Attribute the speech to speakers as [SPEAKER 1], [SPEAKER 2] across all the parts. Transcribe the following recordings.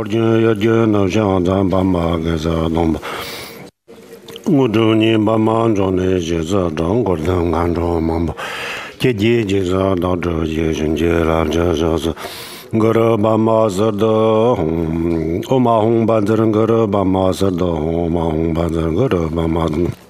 [SPEAKER 1] 金也就能想咱爸妈给这弄吧。我祝你爸妈中的节日中国人看着忙吧。节节节日到这节春节了，这就是我的爸妈是的红，我马红班子人我的爸妈是的红，马红班子人我的爸妈。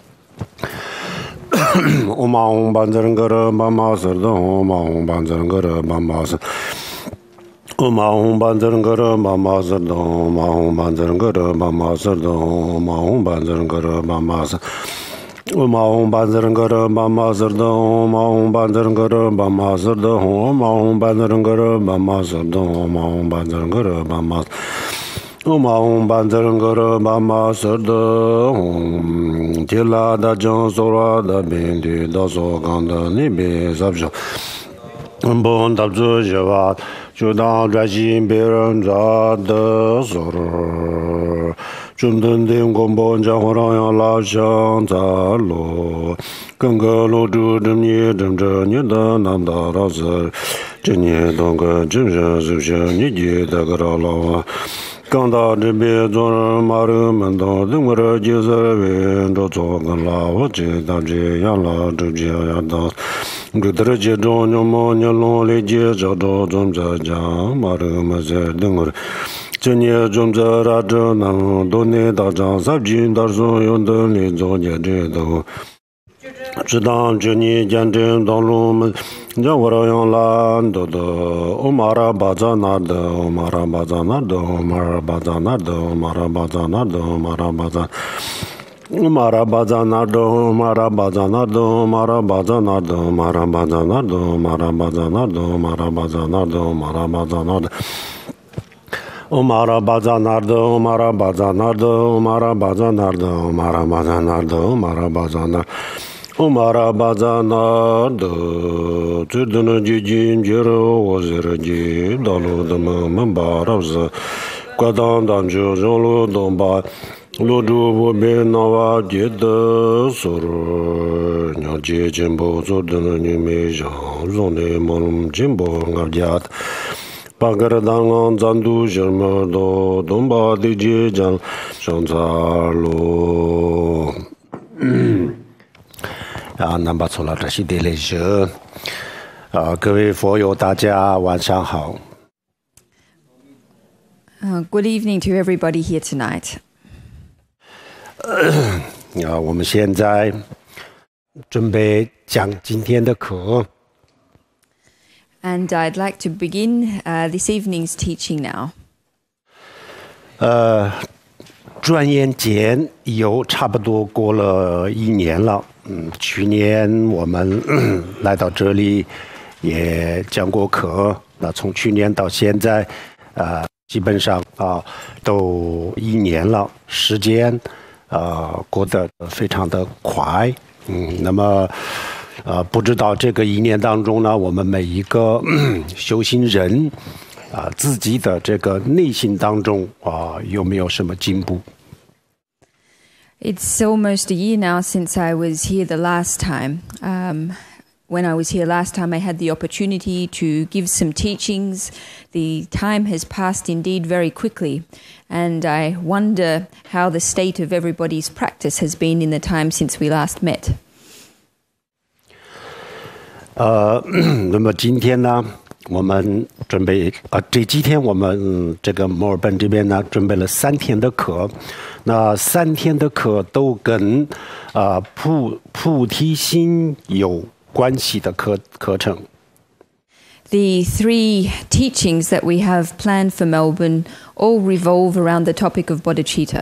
[SPEAKER 1] 我马红班子人我的爸妈是的红，马红班子人我的爸妈是。我马红班子人我的爸妈是的红，马红班子人我的爸妈是的红，马红班子人我的爸妈是。我马红班子人我的爸妈是的红，马红班子人我的爸妈是的红，马红班子人我的爸妈是的红，马红班子人我的爸妈。我马红班子人我的爸妈是的红，提拉的江苏拉的边地到所港的那边啥不？不打住是吧？就当专心别人家的事儿。中等的广播讲话让要拉响在路，跟个路主正你正着你的南大老师，这年当个正是是不是你记得个老啊？刚到这边做人马路门道，等我这就是为着做个老，我知道这样了，就这样的。这得接着你们你弄的接着着总在讲马路没在等我。这年总在那这能多年大张三军大所有的你做年这都。知道这年见证道路们，让我让样懒得的，我马拉巴扎那的，我马拉巴扎那的，我马拉巴扎那的，我马拉巴扎那的，我马拉巴扎。我马拉巴扎那的，我马拉巴扎那的，我马拉巴扎那的，我马拉巴扎那的，我马拉巴扎那的，我马拉巴扎那的，我马拉巴扎那的。我马拉巴扎那的，我马拉巴扎那的，我马拉巴扎那的，我马拉巴扎那的，我马拉巴扎那。我马拉巴扎那的，最多的基金接着我是人家道路的门把老师，挂当当就上路东巴，路主不便那瓦接的收入，要接进步做的你没上，让你们进步俺家的。把个的当俺赞助什么的，东巴的街上上茶路。南巴错了，这是第类是各位佛友，大家晚上好。
[SPEAKER 2] Good evening to everybody here tonight.
[SPEAKER 1] 我们现在准备讲今天的课。
[SPEAKER 2] And I'd like to begin this evening's teaching now.
[SPEAKER 1] 转眼间有差不多过了1年了。去年我们来到这里也讲过课，那从去年到现在，基本上都1年了，时间过得非常的快。那么不知道这个1年当中呢，我们每一个修行人自己的这个内心当中有没有什么进步
[SPEAKER 2] ？It's almost a year now since I was here the last time. When I was here last time, I had the opportunity to give some teachings. The time has passed indeed very quickly, and I wonder how the state of everybody's practice has been in the time since we last met.
[SPEAKER 1] 那么今天呢，我们准备这几天我们这个墨尔本这边呢准备了3天的课，那3天的课都跟菩提心有关系的课程。
[SPEAKER 2] The 3 teachings that we have planned for Melbourne all revolve around the topic of bodhicitta.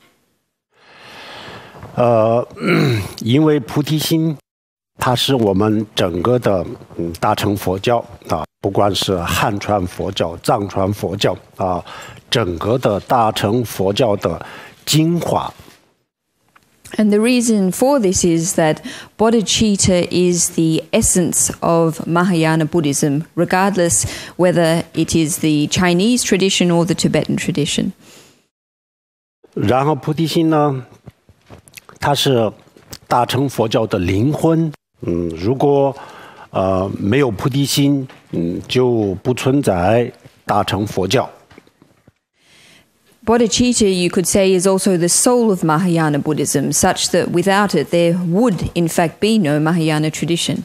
[SPEAKER 1] 因为菩提心它是我们整个的大乘佛教不管是汉传佛教、藏传佛教整个的大乘佛教的精华。
[SPEAKER 2] And the reason for this is that bodhicitta is the essence of Mahayana Buddhism, regardless whether it is the Chinese tradition or the Tibetan tradition.
[SPEAKER 1] 然后菩提心呢，它是大乘佛教的灵魂。如果没有菩提心，就不存在大乘佛教。
[SPEAKER 2] Bodhicitta, you could say, is also the soul of Mahayana Buddhism, such that without it, there would, in fact, be no Mahayana tradition.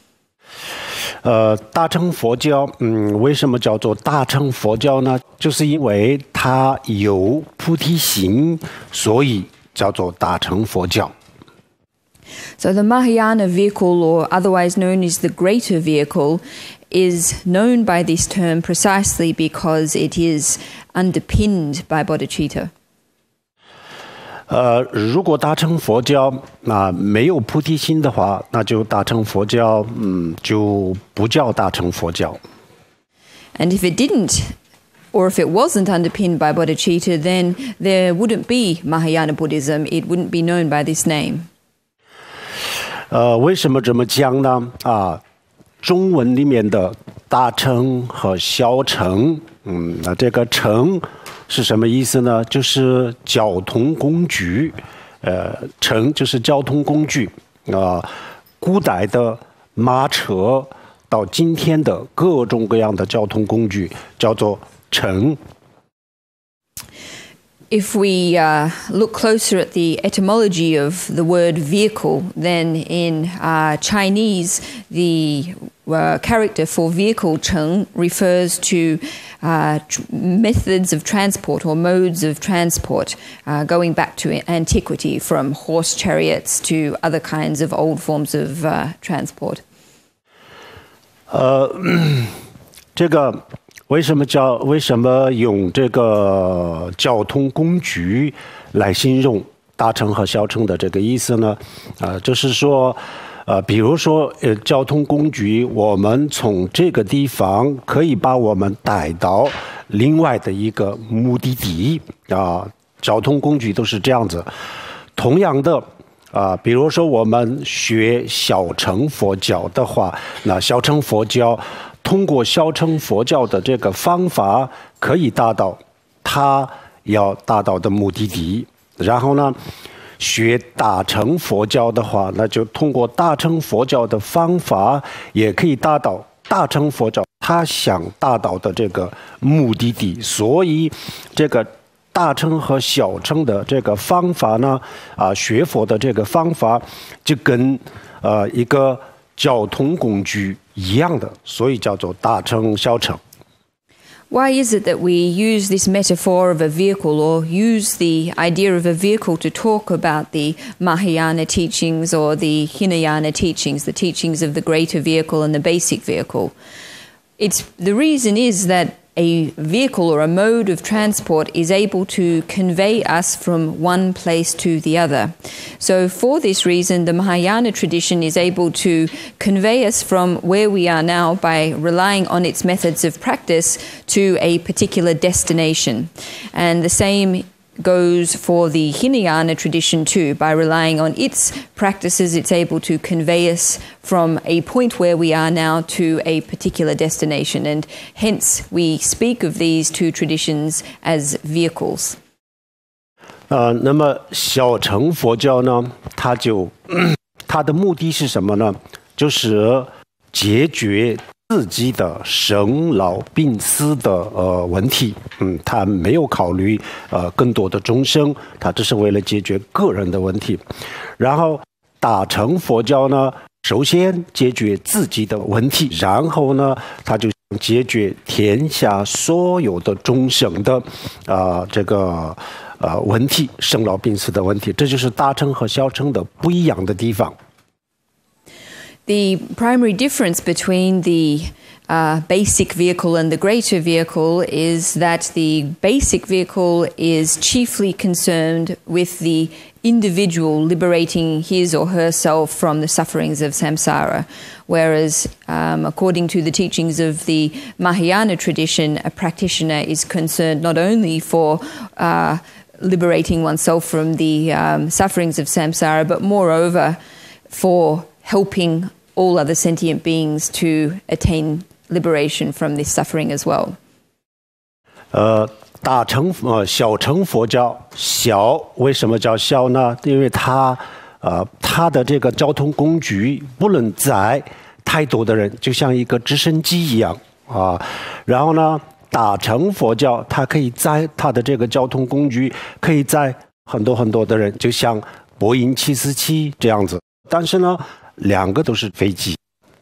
[SPEAKER 1] 大乘佛教，为什么叫做大乘佛教呢？就是因为它有菩提心，所以叫做大乘佛教。
[SPEAKER 2] So the Mahayana vehicle, or otherwise known as the greater vehicle, is known by this term precisely because it is underpinned by bodhicitta.
[SPEAKER 1] 如果大乘佛教没有菩提心的话，那就大乘佛教就不叫大乘佛教。
[SPEAKER 2] And if it didn't, or if it wasn't underpinned by bodhicitta, then there wouldn't be Mahayana Buddhism. It wouldn't be known by this name.
[SPEAKER 1] 为什么这么讲呢？中文里面的大乘和小乘，那这个乘是什么意思呢？就是交通工具，乘就是交通工具古代的马车到今天的各种各样的交通工具叫做乘。
[SPEAKER 2] If we look closer at the etymology of the word vehicle, then in Chinese, the character for vehicle 乘 refers to methods of transport or modes of transport, going back to antiquity, from horse chariots to other kinds of old forms of transport.
[SPEAKER 1] 这个为什么用这个交通工具来形容大乘和小乘的这个意思呢？就是说，比如说交通工具，我们从这个地方可以把我们带到另外的一个目的地交通工具都是这样子。同样的比如说我们学小乘佛教的话，那小乘佛教通过小乘佛教的这个方法，可以达到他要达到的目的地。然后呢，学大乘佛教的话，那就通过大乘佛教的方法，也可以达到大乘佛教他想达到的这个目的地。所以，这个大乘和小乘的这个方法呢，学佛的这个方法，就跟一个交通工具一样的，所以叫做大乘小乘。
[SPEAKER 2] Why is it that we use this metaphor of a vehicle, or use the idea of a vehicle to talk about the Mahayana teachings or the Hinayana teachings, the teachings of the greater vehicle and the basic vehicle? The reason is that a vehicle or a mode of transport is able to convey us from one place to the other. So for this reason, the Mahayana tradition is able to convey us from where we are now by relying on its methods of practice to a particular destination. And the same goes for the Hinayana tradition too. By relying on its practices, it's able to convey us from a point where we are now to a particular destination. And hence, we speak of these two traditions as vehicles.
[SPEAKER 1] 那么小乘佛教呢，它的目的是什么呢？就是解决自己的生老病死的问题，他没有考虑更多的众生，他只是为了解决个人的问题。然后大乘佛教呢，首先解决自己的问题，然后呢，他就解决天下所有的众生的这个问题，生老病死的问题，这就是大乘和小乘的不一样的地方。
[SPEAKER 2] The primary difference between the basic vehicle and the greater vehicle is that the basic vehicle is chiefly concerned with the individual liberating his or herself from the sufferings of samsara, whereas according to the teachings of the Mahayana tradition, a practitioner is concerned not only for liberating oneself from the sufferings of samsara, but moreover for helping all other sentient beings to attain liberation from this suffering as well.
[SPEAKER 1] 小乘佛教小为什么叫小呢？因为它的这个交通工具不能载太多的人，就像一个直升机一样然后呢， 大乘佛教它可以载它的这个交通工具可以载很多很多的人，就像波音747这样子，但是呢两个都是飞机。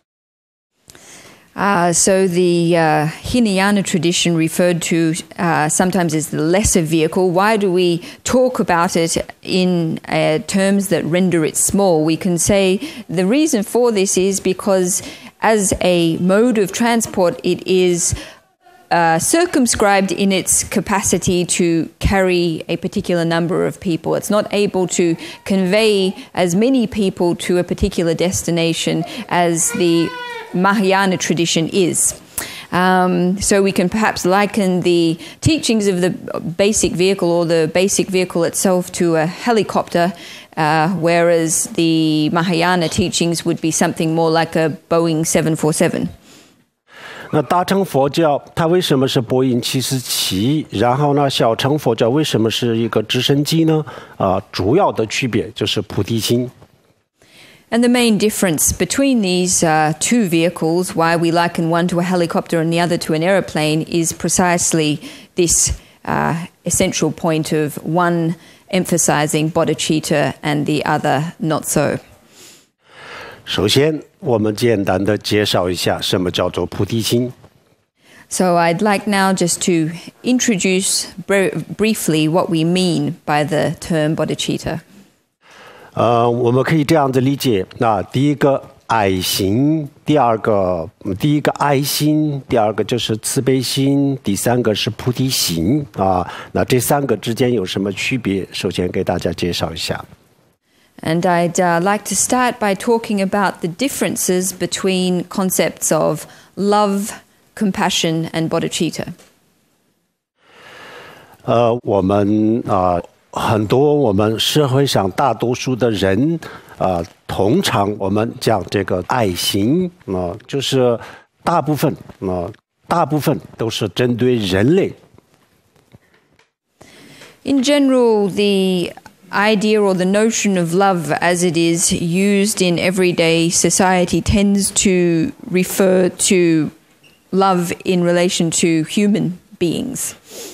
[SPEAKER 2] So the Hinayana tradition referred to sometimes as the lesser vehicle. Why do we talk about it in terms that render it small? We can say the reason for this is because as a mode of transport, it is circumscribed in its capacity to carry a particular number of people. It's not able to convey as many people to a particular destination as the Mahayana tradition is. So we can perhaps liken the teachings of the basic vehicle or the basic vehicle itself to a helicopter, whereas the Mahayana teachings would be something more like a Boeing 747.
[SPEAKER 1] 那大乘佛教它为什么是波音747？然后呢，小乘佛教为什么是一个直升机呢？主要的区别就是菩提心。
[SPEAKER 2] And the main difference between these two vehicles, why we liken one to a helicopter and the other to an aeroplane, is precisely this essential point of one emphasizing bodhicitta and the other not so.
[SPEAKER 1] 首先，我们简单的介绍一下什么叫做菩提心。
[SPEAKER 2] So I'd like now just to introduce briefly what we mean by the term bodhicitta.
[SPEAKER 1] 我们可以这样子理解，那第一个爱心，第一个爱心，第二个就是慈悲心，第三个是菩提心啊。那这三个之间有什么区别？首先给大家介绍一下。
[SPEAKER 2] And I'd like to start by talking about the differences between concepts of love, compassion, and bodhicitta.
[SPEAKER 1] 我们很多我们社会上大多数的人通常我们讲这个爱心就是大部分都是针对人类。
[SPEAKER 2] In general, the idea or the notion of love as it is used in everyday society tends to refer to love in relation to human beings.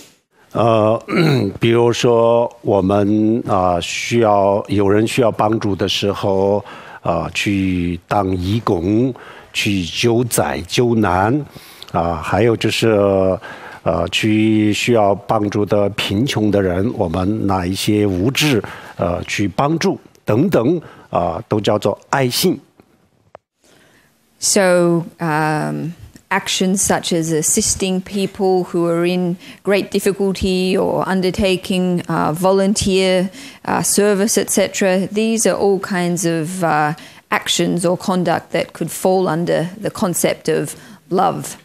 [SPEAKER 1] 比如说我们有人需要帮助的时候去当义工，去救灾救难还有就是去需要帮助的贫穷的人，我们拿一些物质去帮助等等都叫做爱心。
[SPEAKER 2] So actions such as assisting people who are in great difficulty or undertaking volunteer service, etc. These are all kinds of actions or conduct that could fall under the concept of love.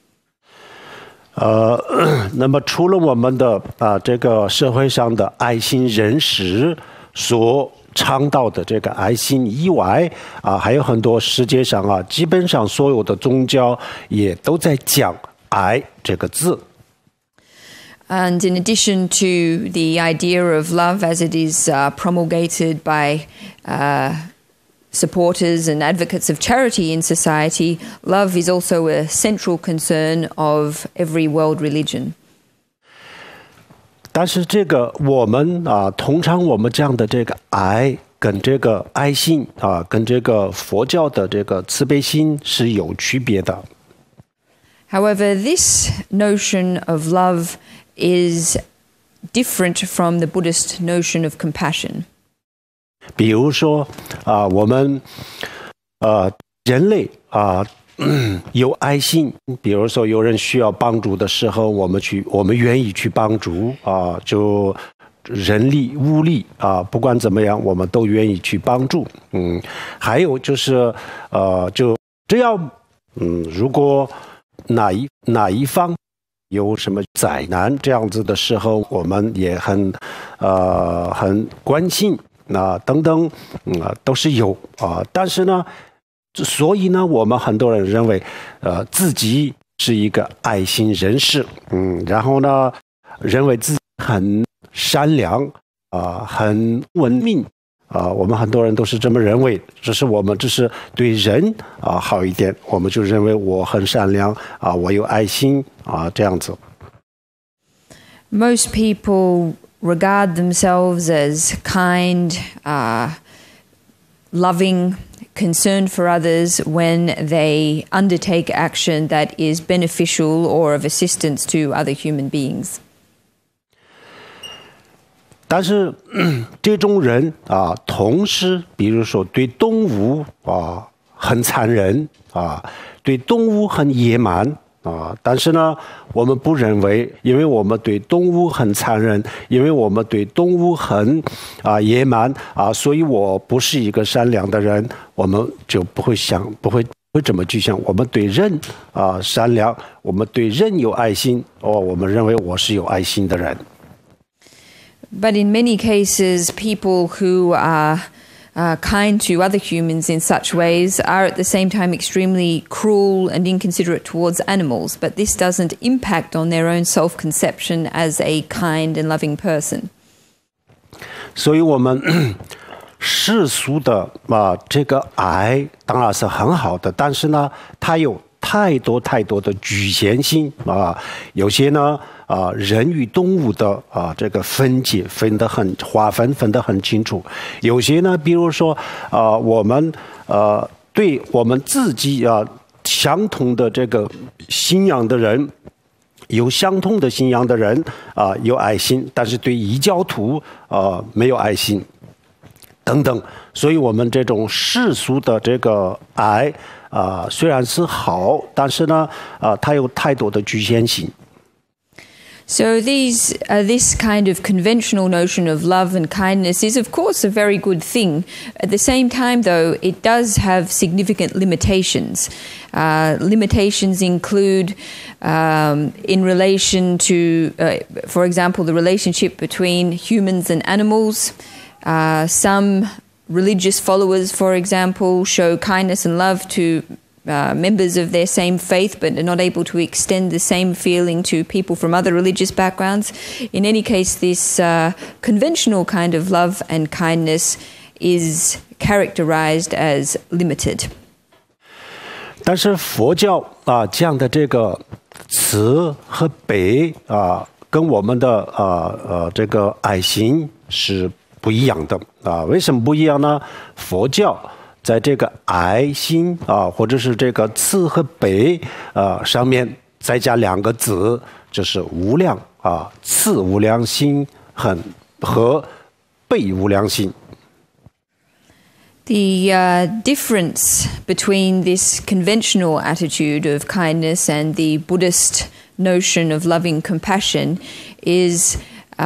[SPEAKER 1] 那么除了我们的这个社会上的爱心人士所倡导的这个爱心以外还有很多世界上基本上所有的宗教也都在讲爱这个字。
[SPEAKER 2] And in addition to the idea of love as it is promulgated by supporters and advocates of charity in society, love is also a central concern of every world religion.
[SPEAKER 1] 但是这个我们通常我们这样的这个爱跟这个爱心跟这个佛教的这个慈悲心是有区别的。
[SPEAKER 2] However, this notion of love is different from the Buddhist notion of compassion.
[SPEAKER 1] 比如说我们人类有爱心，比如说有人需要帮助的时候，我们愿意去帮助就人力物力不管怎么样，我们都愿意去帮助。还有就是就只要如果哪一方有什么灾难这样子的时候，我们也很关心等等都是有但是呢。所以呢，我们很多人认为，自己是一个爱心人士，然后呢，认为自己很善良，很文明，我们很多人都是这么认为。我们只是对人好一点，我们就认为我很善良我有爱心这样子。
[SPEAKER 2] Most people regard themselves as kind, loving, concerned for others when they undertake action that is beneficial or of assistance to other human beings.
[SPEAKER 1] 但是这种人同时比如说对动物很残忍对动物很野蛮但是呢我们不认为因为我们对动物很残忍因为我们对动物很野蛮所以我不是一个善良的人我们就不会这么去想我们对人善良我们对人有爱心我们认为我是有爱心的人
[SPEAKER 2] But in many cases, people who are kind to other humans in such ways are at the same time extremely cruel and inconsiderate towards animals, but this doesn't impact on their own self-conception as a kind and loving person.
[SPEAKER 1] 所以我们世俗的这个爱当然是很好的，但是呢，它有太多的局限性有些呢人与动物的这个划分分得很清楚。有些呢，比如说我们对我们自己相同的这个信仰的人，有相同的信仰的人有爱心，但是对异教徒没有爱心等等。所以我们这种世俗的这个爱虽然是好，但是呢它有太多的局限性。
[SPEAKER 2] So this kind of conventional notion of love and kindness is, of course, a very good thing. At the same time, though, it does have significant limitations. Limitations include in relation to, for example, the relationship between humans and animals. Some religious followers, for example, show kindness and love to members of their same faith but are not able to extend the same feeling to people from other religious backgrounds. In any case, this conventional kind of love and kindness is characterized as limited.
[SPEAKER 1] 但是佛教这样的这个慈和悲跟我们的这个爱心是不一样的为什么不一样呢？佛教在这个爱心或者是这个慈和悲上面再加2个字，就是无量慈无量心和悲无量心。
[SPEAKER 2] The difference between this conventional attitude of kindness and the Buddhist notion of loving compassion is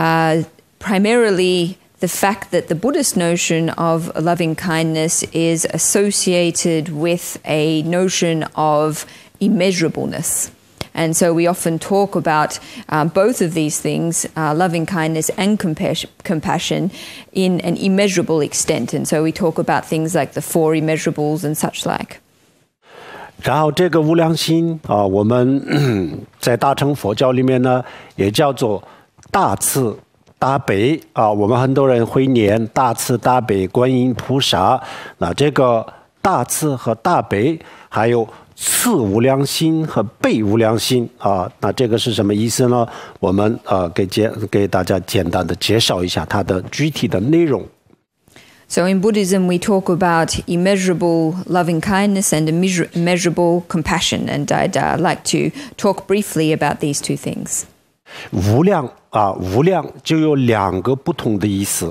[SPEAKER 2] primarily the fact that the Buddhist notion of loving kindness is associated with a notion of immeasurableness. And so we often talk about both of these things, loving kindness and compassion, in an immeasurable extent. And so we talk about things like the 4 immeasurables and such like.
[SPEAKER 1] 然后这个无量心我们在大乘佛教里面呢，也叫做大慈大悲我们很多人会念大慈大悲观音菩萨。那这个大慈和大悲，还有慈无量心和悲无量心那这个是什么意思呢？我们给大家简单的介绍一下它的具体的内容。
[SPEAKER 2] So in Buddhism, we talk about immeasurable loving kindness and immeasurable compassion, and I'd like to talk briefly about these two things.
[SPEAKER 1] 无量无量就有2个不同的意思。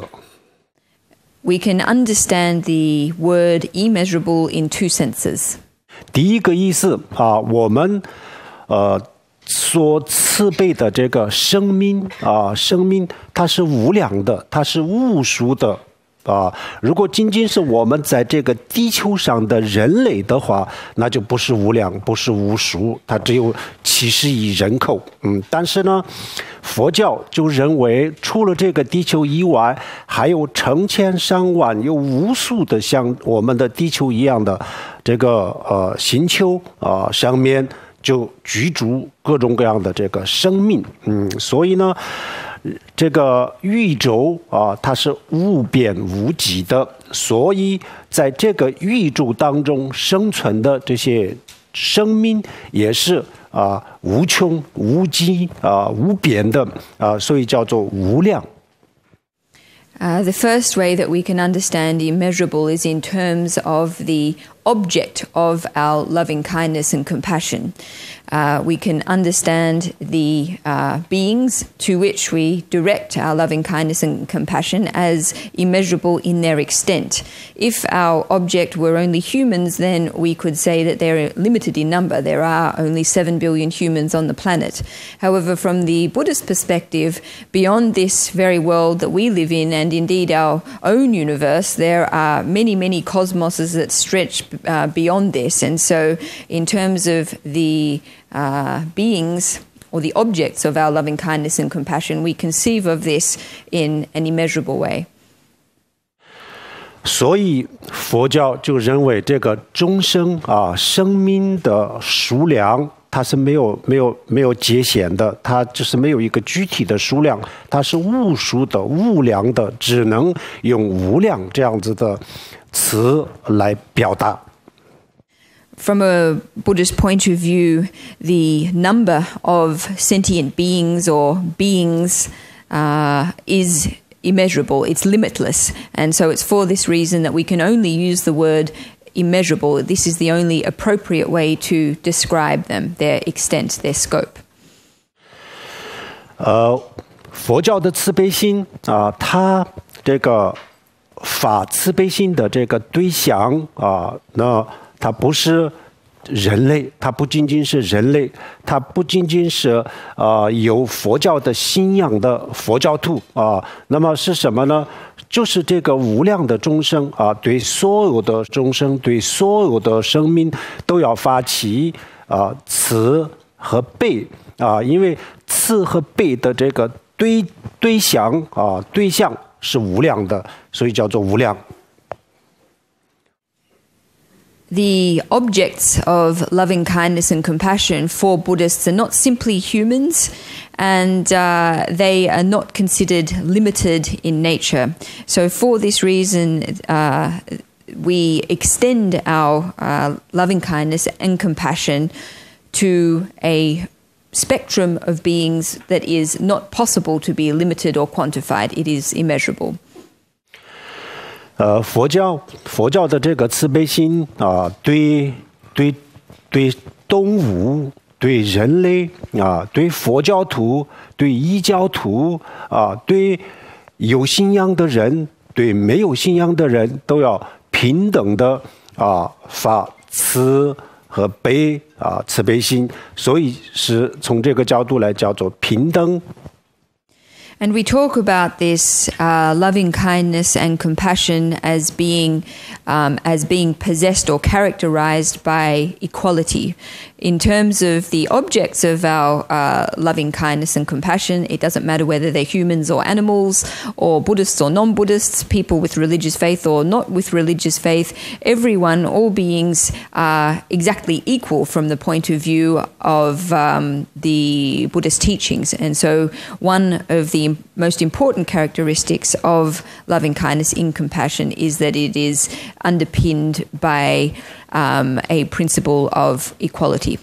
[SPEAKER 2] We can understand the word immeasurable in 2 senses.
[SPEAKER 1] 第一个意思我们所慈悲的这个生命生命它是无量的，它是无数的如果仅仅是我们在这个地球上的人类的话，那就不是无量，不是无数，它只有70亿人口。但是呢，佛教就认为，除了这个地球以外，还有成千上万、有无数的像我们的地球一样的这个星球上面就居住各种各样的这个生命。所以呢。这个宇宙它是无边无际的，所以在这个宇宙当中生存的这些生命也是无穷、无极无边的所以叫做无量。
[SPEAKER 2] The first way that we can understand immeasurable is in terms of the object of our loving kindness and compassion. We can understand the beings to which we direct our loving kindness and compassion as immeasurable in their extent. If our object were only humans, then we could say that they're limited in number. There are only 7 billion humans on the planet. However, from the Buddhist perspective, beyond this very world that we live in, and indeed our own universe, there are many, many cosmoses that stretch beyond this. And so in terms of the beings or the objects of our loving kindness and compassion, we conceive of this in an immeasurable way.
[SPEAKER 1] 所以佛教就认为这个众生生命的数量它是没有界限的，它就是没有一个具体的数量，它是无数的无量的，只能用无量这样子的词来表达。
[SPEAKER 2] From a Buddhist point of view, the number of sentient beings or beings is immeasurable, it's limitless. And so it's for this reason that we can only use the word immeasurable. This is the only appropriate way to describe them, their extent, their scope.
[SPEAKER 1] 佛教的慈悲心它这个发慈悲心的这个对象那它不是人类，它不仅仅是人类，它不仅仅是有佛教的信仰的佛教徒那么是什么呢？就是这个无量的众生对所有的众生，对所有的生命都要发起慈和悲因为慈和悲的这个对象是无量的，所以叫做无量。
[SPEAKER 2] The objects of loving kindness and compassion for Buddhists are not simply humans, and they are not considered limited in nature. So for this reason, we extend our loving kindness and compassion to a spectrum of beings that is not possible to be limited or quantified. It is immeasurable.
[SPEAKER 1] 佛教的这个慈悲心对动物、对人类对佛教徒、对异教徒对有信仰的人、对没有信仰的人都要平等的发慈和悲慈悲心，所以是从这个角度来叫做平等。
[SPEAKER 2] And we talk about this loving kindness and compassion as being possessed or characterized by equality. In terms of the objects of our loving kindness and compassion, it doesn't matter whether they're humans or animals, or Buddhists or non-Buddhists, people with religious faith or not with religious faith. Everyone, all beings are exactly equal from the point of view of the Buddhist teachings. And so one of the most important characteristics of loving kindness in compassion is that it is underpinned by a principle of equality.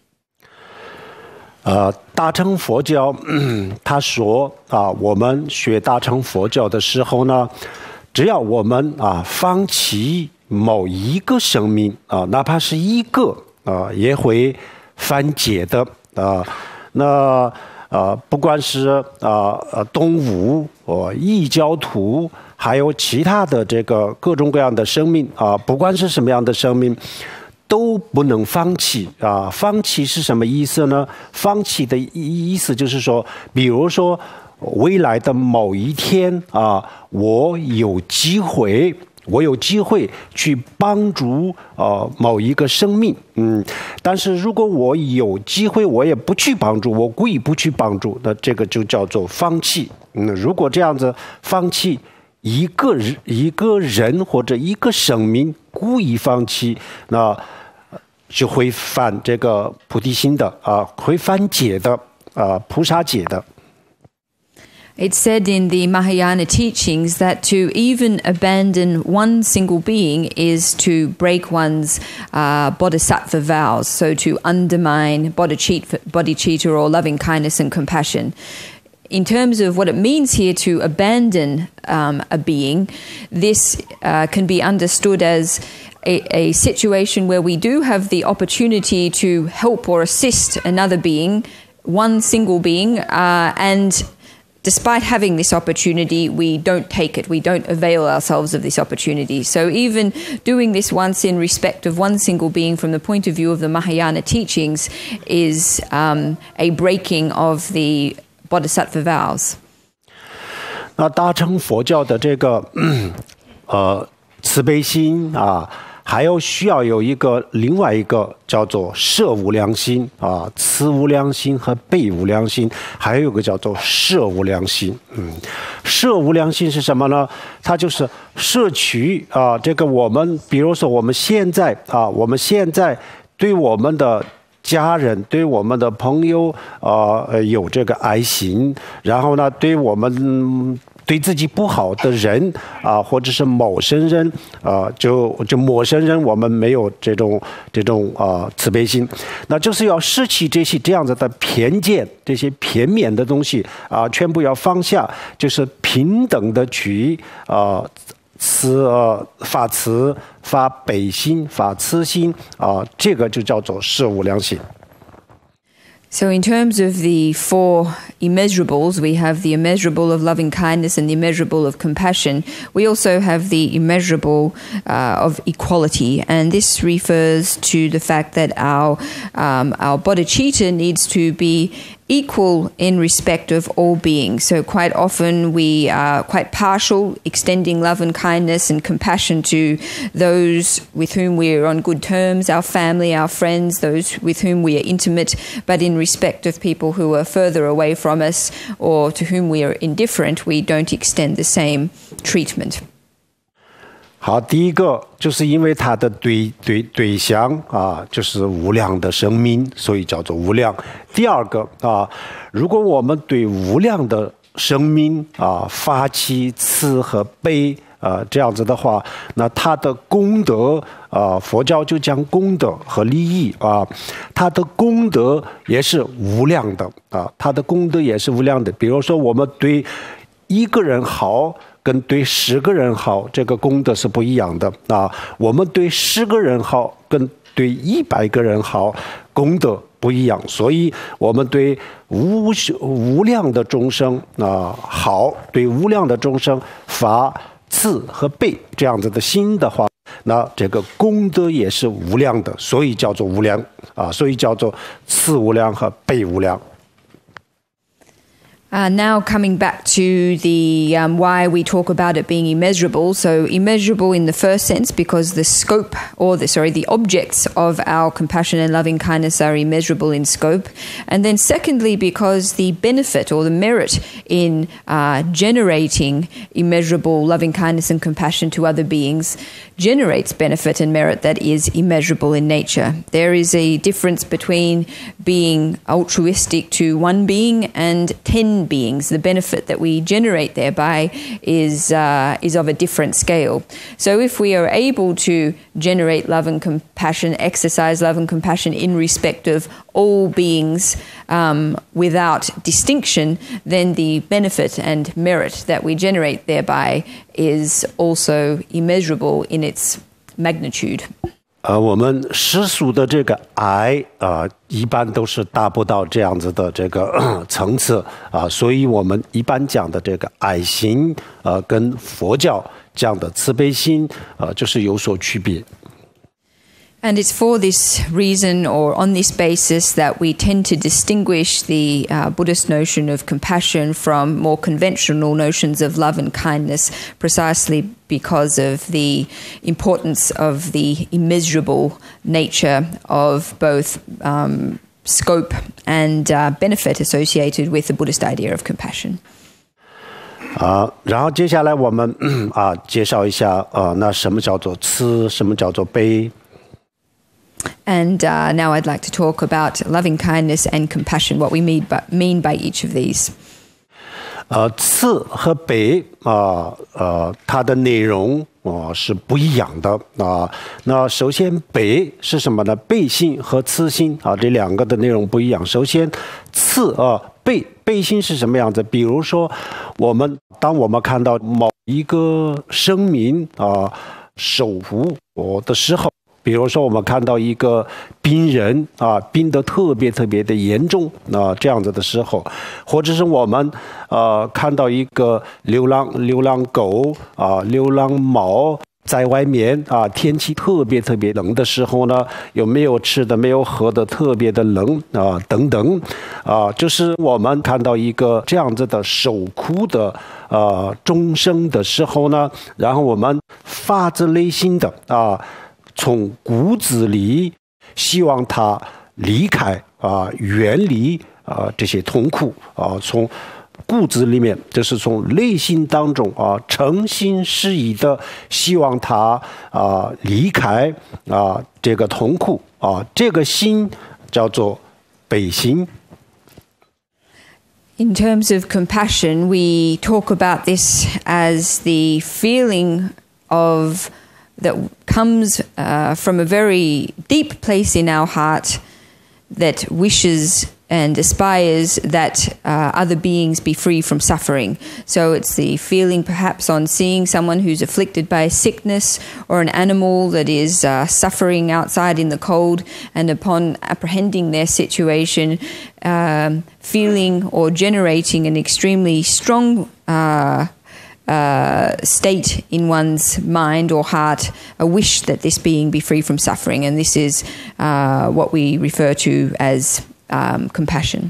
[SPEAKER 1] 大乘佛教他说我们学大乘佛教的时候呢，只要我们放弃某一个生命哪怕是一个也会犯戒的那不管是动物异教徒还有其他的这个各种各样的生命不管是什么样的生命都不能放弃放弃是什么意思呢？放弃的意思就是说，比如说未来的某一天我有机会去帮助某一个生命但是如果我有机会我也不去帮助，我故意不去帮助，那这个就叫做放弃如果这样子放弃一个人或者一个生命，故意放弃，那就会犯这个菩提心的会犯戒的菩萨戒的。
[SPEAKER 2] It's said in the Mahayana teachings that to even abandon one single being is to break one's bodhisattva vows, so to undermine bodhicitta or loving kindness and compassion. In terms of what it means here to abandon a being, this can be understood as a situation where we do have the opportunity to help or assist another being, one single being, and despite having this opportunity, we don't take it. We don't avail ourselves of this opportunity. So even doing this once in respect of one single being from the point of view of the Mahayana teachings is a breaking of the bodhisattva vows.
[SPEAKER 1] 那达成佛教的这个慈悲心啊，还有需要有另外一个叫做摄无量心啊，慈无量心和悲无量心，还有一个叫做摄无量心。摄无量心是什么呢？它就是摄取啊，这个我们比如说我们现在对我们的家人对我们的朋友有这个爱心，然后呢对我们对自己不好的人或者是陌生人就陌生人我们没有这种慈悲心，那就是要失去这样子的偏见，这些片面的东西全部要放下，就是平等的去发慈、发悲心、发慈心这个就叫做摄无量心。
[SPEAKER 2] So in terms of the four immeasurables, we have the immeasurable of loving kindness and the immeasurable of compassion. We also have the immeasurable of equality, and this refers to the fact that our bodhicitta needs to be equal in respect of all beings. So quite often we are quite partial, extending love and kindness and compassion to those with whom we are on good terms, our family, our friends, those with whom we are intimate, but in respect of people who are further away from us or to whom we are indifferent, we don't extend the same treatment.
[SPEAKER 1] 好，第一个就是因为它的对象就是无量的生命，所以叫做无量。第二个如果我们对无量的生命发起慈和悲这样子的话，那它的功德佛教就讲功德和利益它的功德也是无量的它的功德也是无量的。比如说我们对一个人好跟对10个人好，这个功德是不一样的我们对10个人好跟对100个人好，功德不一样。所以我们对无量的众生好，对无量的众生发慈和悲这样子的心的话，那这个功德也是无量的，所以叫做无量所以叫做慈无量和悲无量。
[SPEAKER 2] Now coming back to the why we talk about it being immeasurable. So immeasurable in the first sense because the scope or the objects of our compassion and loving kindness are immeasurable in scope. And then secondly because the benefit or the merit in generating immeasurable loving kindness and compassion to other beings generates benefit and merit that is immeasurable in nature. There is a difference between being altruistic to one being and 10 beings. The benefit that we generate thereby is of a different scale. So if we are able to generate love and compassion, exercise love and compassion in respect of all beings without distinction, then the benefit and merit that we generate thereby is also immeasurable in its magnitude.
[SPEAKER 1] 我们世俗的这个爱一般都是达不到这样子的这个层次所以我们一般讲的这个爱心跟佛教讲的慈悲心就是有所区别。
[SPEAKER 2] And it's for this reason or on this basis that we tend to distinguish the Buddhist notion of compassion from more conventional notions of love and kindness precisely because of the importance of the immeasurable nature of both scope and benefit associated with the Buddhist idea of compassion.
[SPEAKER 1] 然后接下来我们介绍一下那什么叫做慈，什么叫做悲。
[SPEAKER 2] And now I'd like to talk about loving kindness and compassion, what we mean by each of these.
[SPEAKER 1] 慈和悲它的内容是不一样的那首先悲是什么呢？悲心和慈心这两个的内容不一样。首先慈悲心是什么样子？比如说当我们看到某一个生命受苦的时候，比如说我们看到一个病人病得特别特别的严重这样子的时候，或者是我们看到一个流浪狗流浪猫在外面天气特别特别冷的时候呢，有没有吃的没有喝的特别的冷等等就是我们看到一个这样子的受苦的众生的时候呢，然后我们发自内心的从骨子里希望他离开远离这些痛苦从骨子里面，就是从内心当中诚心实意的希望他离开这个痛苦这个心叫做悲心。
[SPEAKER 2] In terms of compassion, we talk about this as the feeling of that comes from a very deep place in our heart that wishes and aspires that other beings be free from suffering. So it's the feeling perhaps on seeing someone who's afflicted by a sickness or an animal that is suffering outside in the cold, and upon apprehending their situation, feeling or generating an extremely strong state in one's mind or heart, a wish that this being be free from suffering. And this is what we refer to as compassion.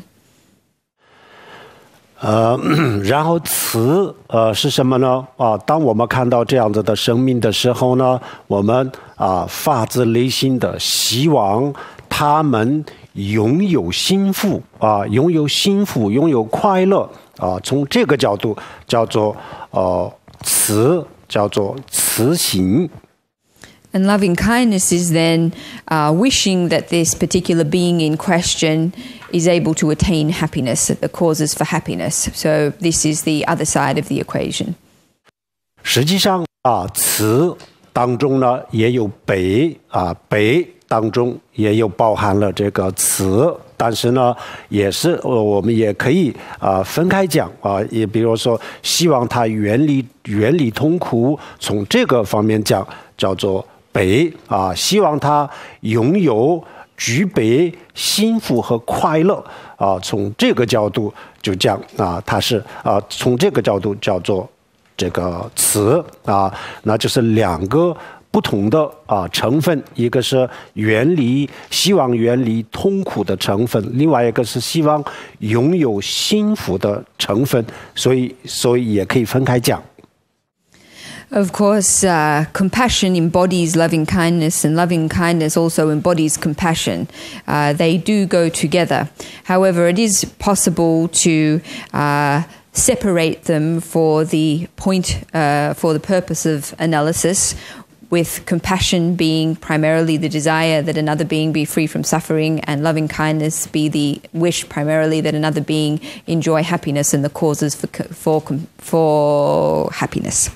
[SPEAKER 1] 然后慈是什么呢？当我们看到这样子的生命的时候呢，我们发自内心的希望他们拥有幸福拥有幸福，拥有快乐从这个角度叫做慈，叫做慈心。
[SPEAKER 2] And loving kindness is then wishing that this particular being in question is able to attain happiness, the causes for happiness. So this is the other side of the equation.
[SPEAKER 1] 实际上慈当中呢也有悲悲当中也有包含了这个慈，但是呢也是我们也可以分开讲也比如说希望他远离痛苦，从这个方面讲叫做悲希望他拥有具备幸福和快乐从这个角度就讲他是从这个角度叫做这个慈那就是两个不同的成分，一个是希望远离痛苦的成分，另外一个是希望拥有幸福的成分，所以也可以分开讲。
[SPEAKER 2] Of course, compassion embodies loving kindness, and loving kindness also embodies compassion. They do go together. However, it is possible to separate them for the purpose of analysis, with compassion being primarily the desire that another being be free from suffering, and loving kindness be the wish primarily that another being enjoy happiness and the causes for happiness.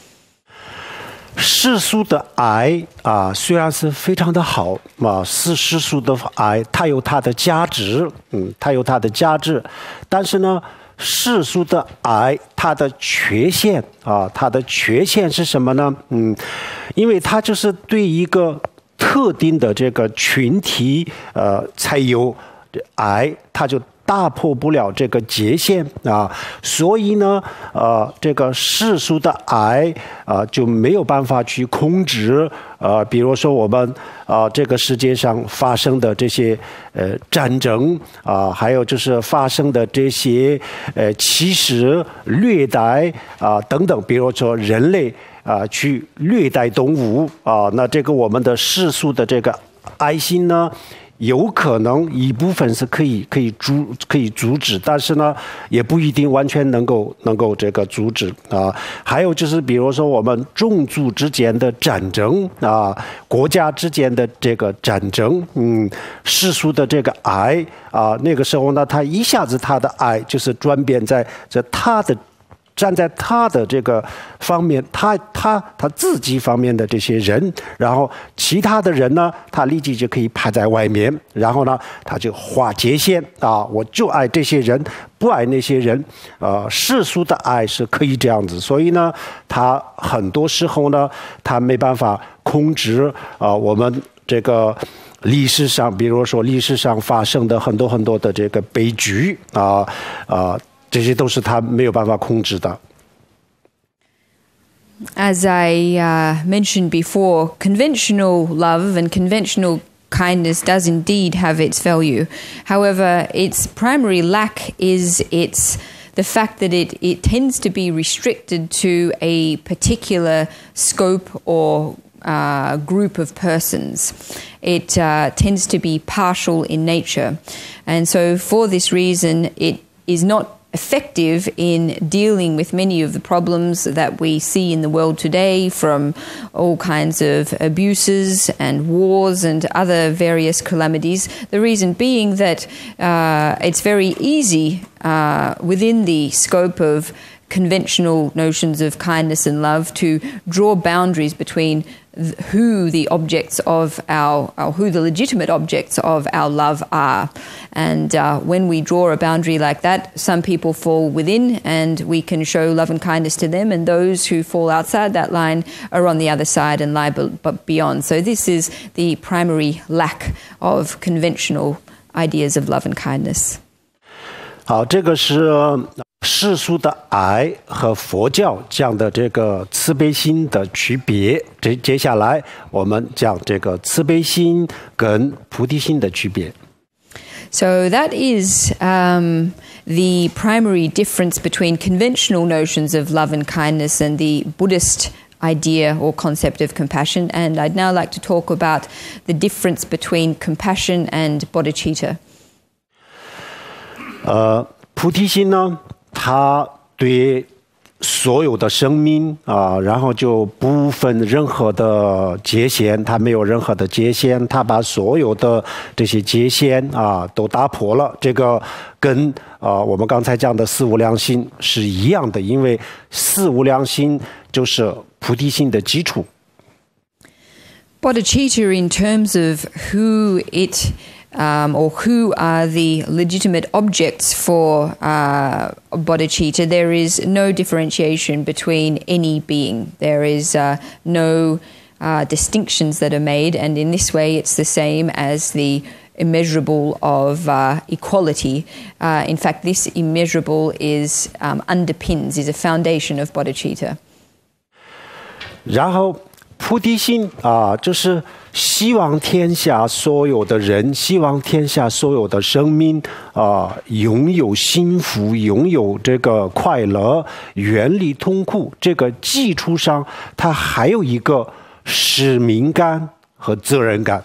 [SPEAKER 1] 世俗的爱虽然是非常的好世俗的爱它有它的价值它有它的价值，但是呢世俗的爱它的缺陷它的缺陷是什么呢？因为它就是对一个特定的这个群体才有爱，它就打破不了这个界限所以呢这个世俗的爱就没有办法去控制比如说我们这个世界上发生的这些战争还有就是发生的这些歧视虐待等等，比如说人类去虐待动物那这个我们的世俗的这个爱心呢有可能一部分是可以阻止，但是呢，也不一定完全能够这个阻止啊。还有就是，比如说我们种族之间的战争啊，国家之间的这个战争，世俗的这个爱啊，那个时候呢，他一下子他的爱就是转变在他的。站在他的这个方面，他自己方面的这些人，然后其他的人呢，他立即就可以排在外面，然后呢，他就划界限啊，我就爱这些人，不爱那些人，世俗的爱是可以这样子，所以呢，他很多时候呢，他没办法控制我们这个。历史上，比如说历史上发生的很多的这个悲剧这些都是他没有办法控制的。
[SPEAKER 2] As I mentioned before, conventional love and conventional kindness does indeed have its value. However, its primary lack is the fact that it tends to be restricted to a particular scope or group of persons. It tends to be partial in nature. And so for this reason, it is not effective in dealing with many of the problems that we see in the world today, from all kinds of abuses and wars and other various calamities. The reason being that it's very easy within the scope of conventional notions of kindness and love to draw boundaries between who the objects of who the legitimate objects of our love are. And when we draw a boundary like that, some people fall within and we can show love and kindness to them, and those who fall outside that line are on the other side and lie beyond. So this is the primary lack of conventional ideas of love and kindness.
[SPEAKER 1] 好，这个是世俗的爱和佛教讲的这个慈悲心的区别。接下来我们讲这个慈悲心跟菩提心的区别。
[SPEAKER 2] So that is the primary difference between conventional notions of love and kindness and the Buddhist idea or concept of compassion. And I'd now like to talk about the difference between compassion and bodhicitta.
[SPEAKER 1] 菩提心呢，它对所有的生命然后就不分任何的界限，它没有任何的界限，它把所有的这些界限都打破了。这个跟我们刚才讲的四无量心是一样的，因为四无量心就是菩提心的基础。
[SPEAKER 2] Bodhicitta, in terms of who it or who are the legitimate objects for bodhicitta, there is no differentiation between any being. There is no distinctions that are made, and in this way it's the same as the immeasurable of equality. In fact, this immeasurable is is a foundation of bodhicitta.
[SPEAKER 1] 然后菩提心就是希望天下所有的人，希望天下所有的生命拥有幸福，拥有这个快乐，远离痛苦。这个基础上，它还有一个使命感和责任感。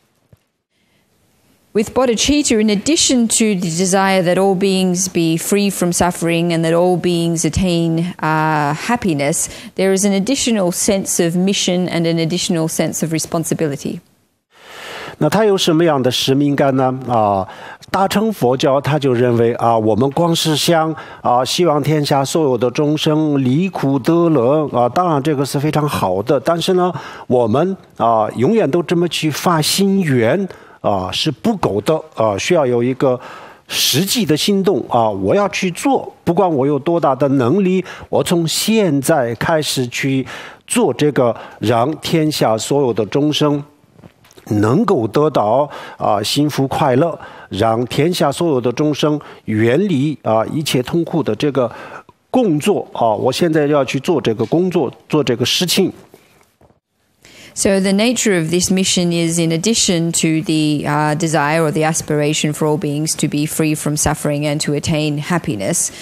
[SPEAKER 2] With bodhicitta, in addition to the desire that all beings be free from suffering and that all beings attain happiness, there is an additional sense of mission and an additional sense of responsibility.
[SPEAKER 1] 那他有什么样的使命感呢？大乘佛教他就认为我们光是想希望天下所有的众生离苦得乐当然这个是非常好的，但是呢，我们永远都这么去发心愿是不够的需要有一个实际的行动我要去做，不管我有多大的能力，我从现在开始去做这个，让天下所有的众生能够得到幸福快乐，让天下所有的众生远离一切痛苦的这个工作我现在要去做这个工作，做这个事情。
[SPEAKER 2] So the nature of this mission is, in addition to the desire or the aspiration for all beings to be free from suffering and to attain happiness,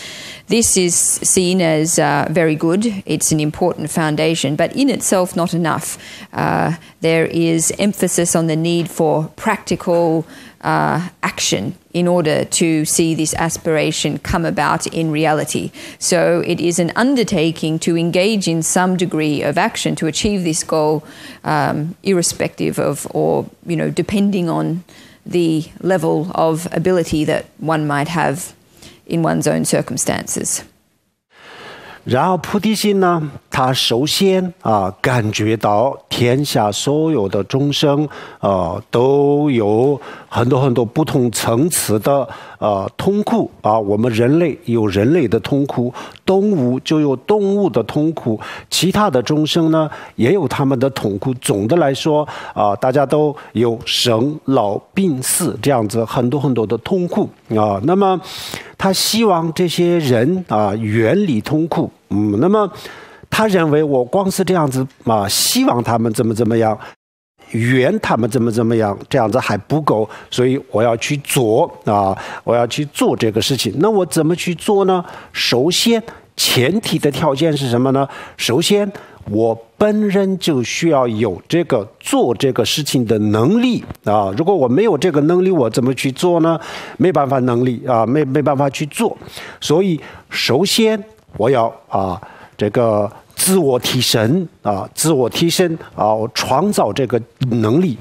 [SPEAKER 2] This is seen as very good. It's an important foundation, but in itself not enough. There is emphasis on the need for practical action in order to see this aspiration come about in reality. So it is an undertaking to engage in some degree of action to achieve this goal, irrespective of, or depending on the level of ability that one might have in one's own circumstances.
[SPEAKER 1] 然后菩提心呢，它首先感觉到天下所有的众生都有很多很多不同层次的痛苦我们人类有人类的痛苦，动物就有动物的痛苦，其他的众生呢也有他们的痛苦。总的来说大家都有生老病死这样子很多很多的痛苦那么他希望这些人远离痛苦那么他认为我光是这样子希望他们怎么样，愿他们怎么样，这样子还不够，所以我要去做我要去做这个事情。那我怎么去做呢？首先前提的条件是什么呢？首先我本人就需要有这个做这个事情的能力如果我没有这个能力，我怎么去做呢？没办法能力没办法去做。所以首先我要这个自我提升我创造这个能力。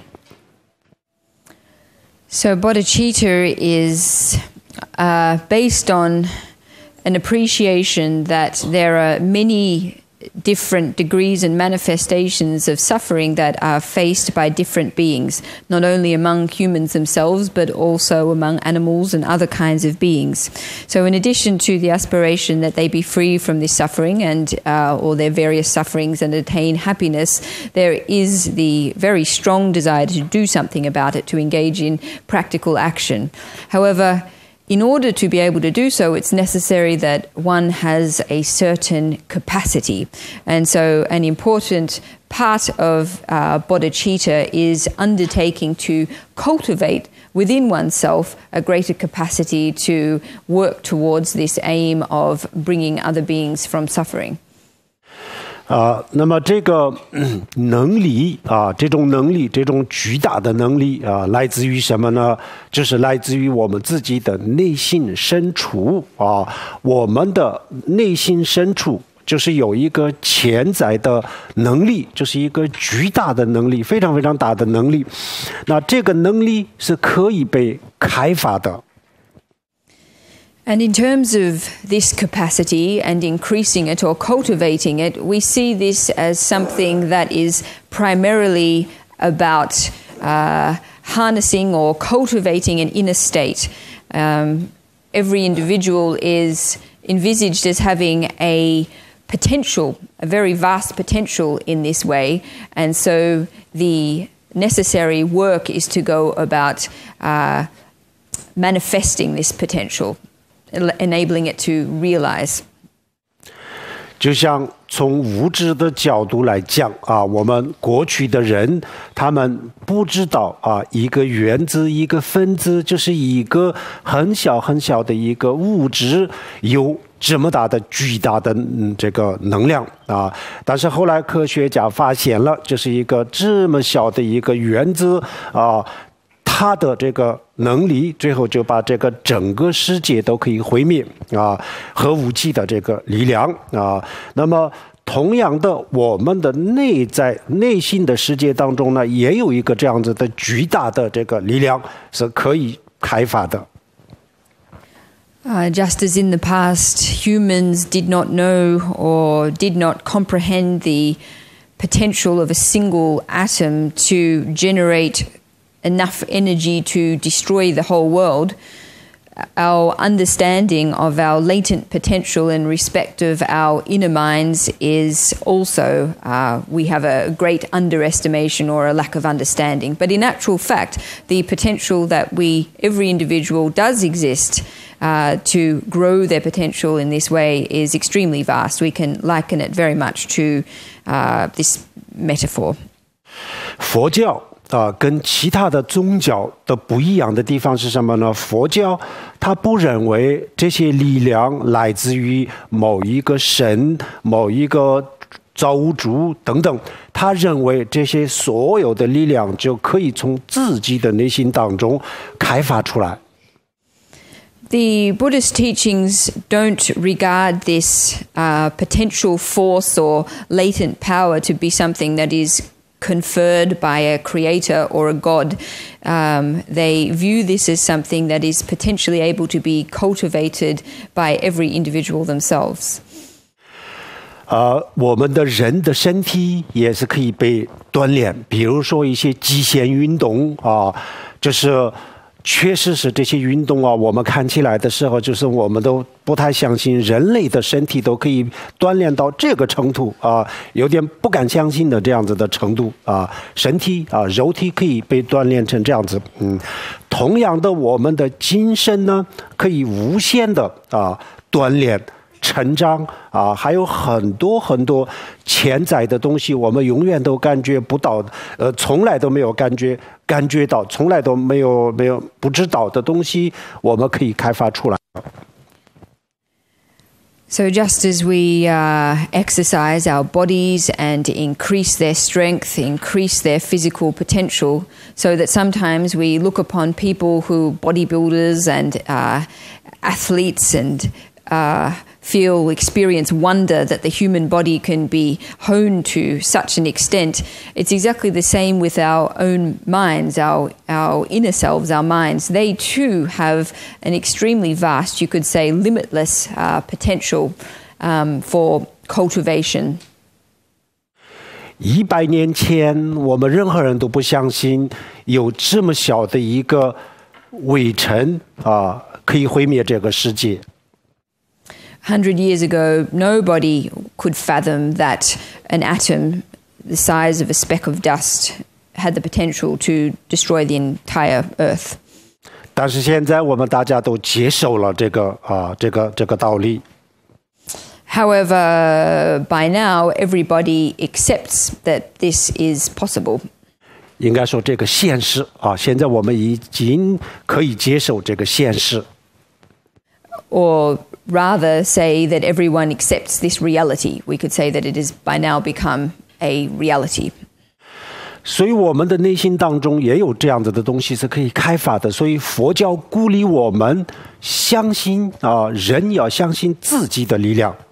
[SPEAKER 2] So bodhicitta is based on an appreciation that there are many different degrees and manifestations of suffering that are faced by different beings, not only among humans themselves, but also among animals and other kinds of beings. So in addition to the aspiration that they be free from this suffering and or their various sufferings and attain happiness, there is the very strong desire to do something about it, to engage in practical action. However, in order to be able to do so, it's necessary that one has a certain capacity. And so an important part of bodhicitta is undertaking to cultivate within oneself a greater capacity to work towards this aim of bringing other beings from suffering.
[SPEAKER 1] 那么这个能力这种能力，这种巨大的能力来自于什么呢？就是来自于我们自己的内心深处我们的内心深处就是有一个潜在的能力，就是一个巨大的能力，非常非常大的能力。那这个能力是可以被开发的。
[SPEAKER 2] And in terms of this capacity and increasing it or cultivating it, we see this as something that is primarily about harnessing or cultivating an inner state. Every individual is envisaged as having a potential, a very vast potential in this way, and so the necessary work is to go about manifesting this potential, enabling it to realize.
[SPEAKER 1] 就像从物质的角度来讲我们过去的人他们不知道一个原子一个分子就是一个很小很小的一个物质有这么大的巨大的这个能量但是后来科学家发现了就是一个这么小的一个原子它的这个能力最后就把这个整个世界都可以毁灭核武器的这个力量那么同样的我们的内心的世界当中呢也有一个这样子的巨大的这个力量是可以开发的
[SPEAKER 2] Just as in the past, humans did not know or did not comprehend the potential of a single atom to generate enough energy to destroy the whole world, our understanding of our latent potential in respect of our inner minds is also, we have a great underestimation or a lack of understanding. But in actual fact, the potential that every individual does exist to grow their potential in this way is extremely vast. We can liken it very much to this metaphor.
[SPEAKER 1] 佛教跟其他的宗教的不一样的地方是什么呢？佛教它不认为这些力量来自于某一个神、某一个造物主等等，他认为这些所有的力量就可以从自己的内心当中开发出来。
[SPEAKER 2] The Buddhist teachings don't regard this potential force or latent power to be something that is conferred by a creator or a god. They view this as something that is potentially able to be cultivated by every individual themselves.
[SPEAKER 1] 我们的人的身体也是可以被锻炼，比如说一些极限运动就是确实是这些运动我们看起来的时候，就是我们都不太相信人类的身体都可以锻炼到这个程度有点不敢相信的这样子的程度身体肉体可以被锻炼成这样子。同样的，我们的精神呢，可以无限的锻炼。成长还有很多很多潜在的东西，我们永远都感觉不到，从来都没有感觉到，从来都没有不知道的东西，我们可以开发出来。
[SPEAKER 2] So just as we exercise our bodies and increase their strength, increase their physical potential, so that sometimes we look upon people who bodybuilders and athletes and experience wonder that the human body can be honed to such an extent. It's exactly the same with our own minds, our inner selves, our minds. They too have an extremely vast, you could say limitless potential for cultivation.
[SPEAKER 1] 100年前，我们任何人都不相信有这么小的一个微尘可以毁灭这个世界。
[SPEAKER 2] 100 years ago, nobody could fathom that an atom the size of a speck of dust had the potential to destroy the entire Earth.
[SPEAKER 1] 但是现在我们大家都接受了这个道理。
[SPEAKER 2] However, by now, everybody accepts that this is possible.
[SPEAKER 1] 应该说这个现实现在我们已经可以接受这个现实。
[SPEAKER 2] Or rather say that everyone accepts this reality. We could say that it has by now become a reality.
[SPEAKER 1] 所以我们的内心当中也有这样子的东西是可以开发的，所以佛教鼓励我们相信人要相信自己的力量。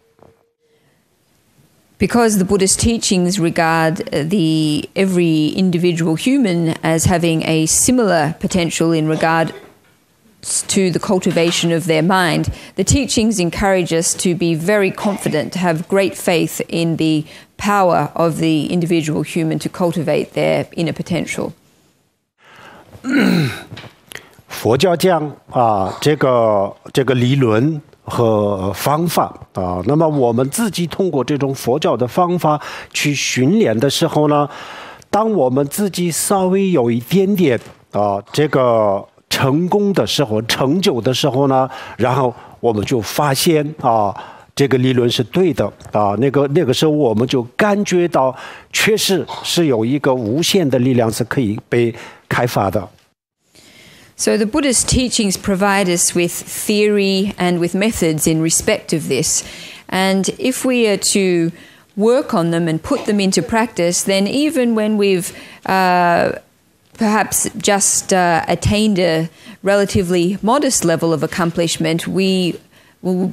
[SPEAKER 2] Because the Buddhist teachings regard every individual human as having a similar potential in regard to the cultivation of their mind, the teachings encourage us to be very confident, to have great faith in the power of the individual human to cultivate their inner potential.
[SPEAKER 1] 佛教讲这个理论和方法那么我们自己通过这种佛教的方法去训练的时候呢，当我们自己稍微有一点点这个成功的时候，成就的时候呢，然后我们就发现这个理论是对的那个时候我们就感觉到确实是有一个无限的力量是可以被开发的。
[SPEAKER 2] So the Buddhist teachings provide us with theory and with methods in respect of this. And if we are to work on them and put them into practice, then even when we've perhaps just attained a relatively modest level of accomplishment, we will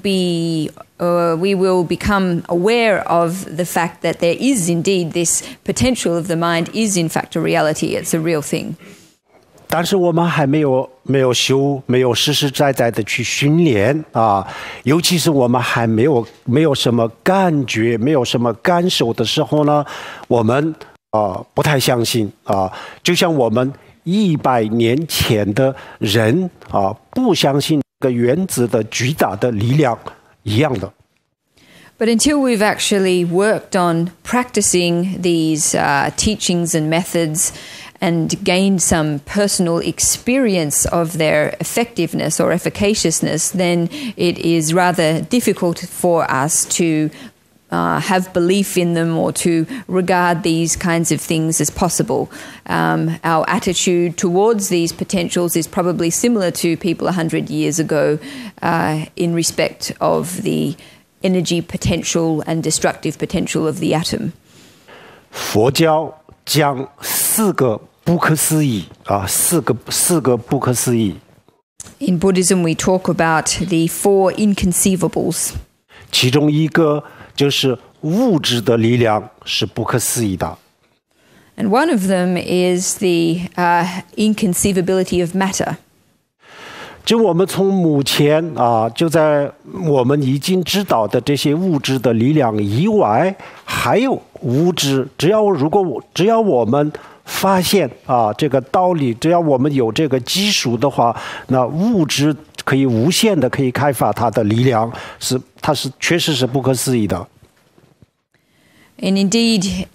[SPEAKER 2] become aware of the fact that there is indeed this potential of the mind is in fact a reality. It's a real thing.
[SPEAKER 1] 但是我们还没有实实在在的去训练尤其是我们还没有什么感觉，没有什么感受的时候呢，我们不太相信就像我们100年前的人不相信这个原子的巨大的力量一样的。
[SPEAKER 2] But until we've actually worked on practicing these teachings and methods and gained some personal experience of their effectiveness or efficaciousness, then it is rather difficult for us to have belief in them or to regard these kinds of things as possible. Our attitude towards these potentials is probably similar to people 100 years ago in respect of the energy potential and destructive potential of the atom.
[SPEAKER 1] 佛教讲四个不可思议啊，四个不可思议。
[SPEAKER 2] In Buddhism, we talk about the four inconceivables.
[SPEAKER 1] 其中一个就是物质的力量是不可思议的。
[SPEAKER 2] And one of them is the inconceivability of matter.
[SPEAKER 1] 就我们从目前就在我们已经知道的这些物质的力量以外，还有物质。只要我们发现这个道理，只要我们有这个技术的话，那物质可以无限的可以开发它的力量，它是确实是不可思议的。
[SPEAKER 2] And indeed,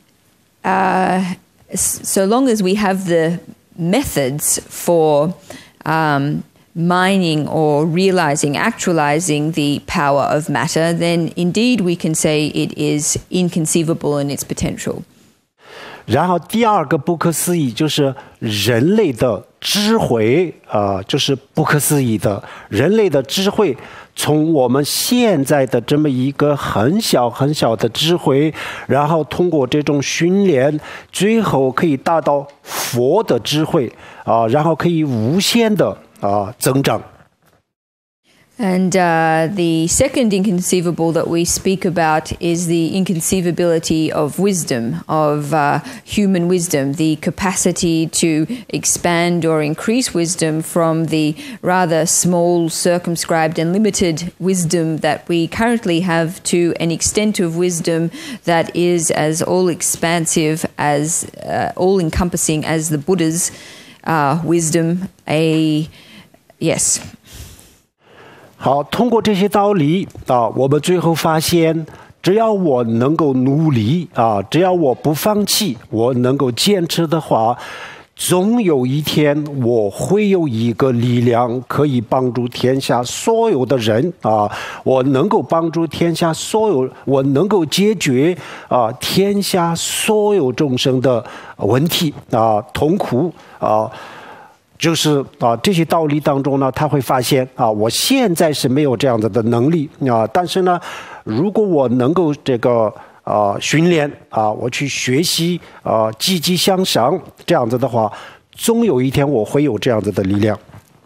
[SPEAKER 2] so long as we have the methods for mining or realizing, actualizing the power of matter, then indeed we can say it is inconceivable in its potential.
[SPEAKER 1] 然后第二个不可思议就是人类的智慧就是不可思议的。人类的智慧从我们现在的这么一个很小很小的智慧，然后通过这种训练，最后可以达到佛的智慧然后可以无限的增长。
[SPEAKER 2] And the second inconceivable that we speak about is the inconceivability of wisdom, of human wisdom, the capacity to expand or increase wisdom from the rather small, circumscribed and limited wisdom that we currently have to an extent of wisdom that is as all-expansive, as all-encompassing as the Buddha's wisdom. Yes.
[SPEAKER 1] 好，通过这些道理我们最后发现，只要我能够努力只要我不放弃，我能够坚持的话，总有一天我会有一个力量可以帮助天下所有的人我能够帮助天下所有，我能够解决天下所有众生的问题痛苦就是这些道理当中呢，他会发现我现在是没有这样子的能力但是呢，如果我能够这个训练我去学习积极向上，这样子的话，总有一天我会有这样子的力量。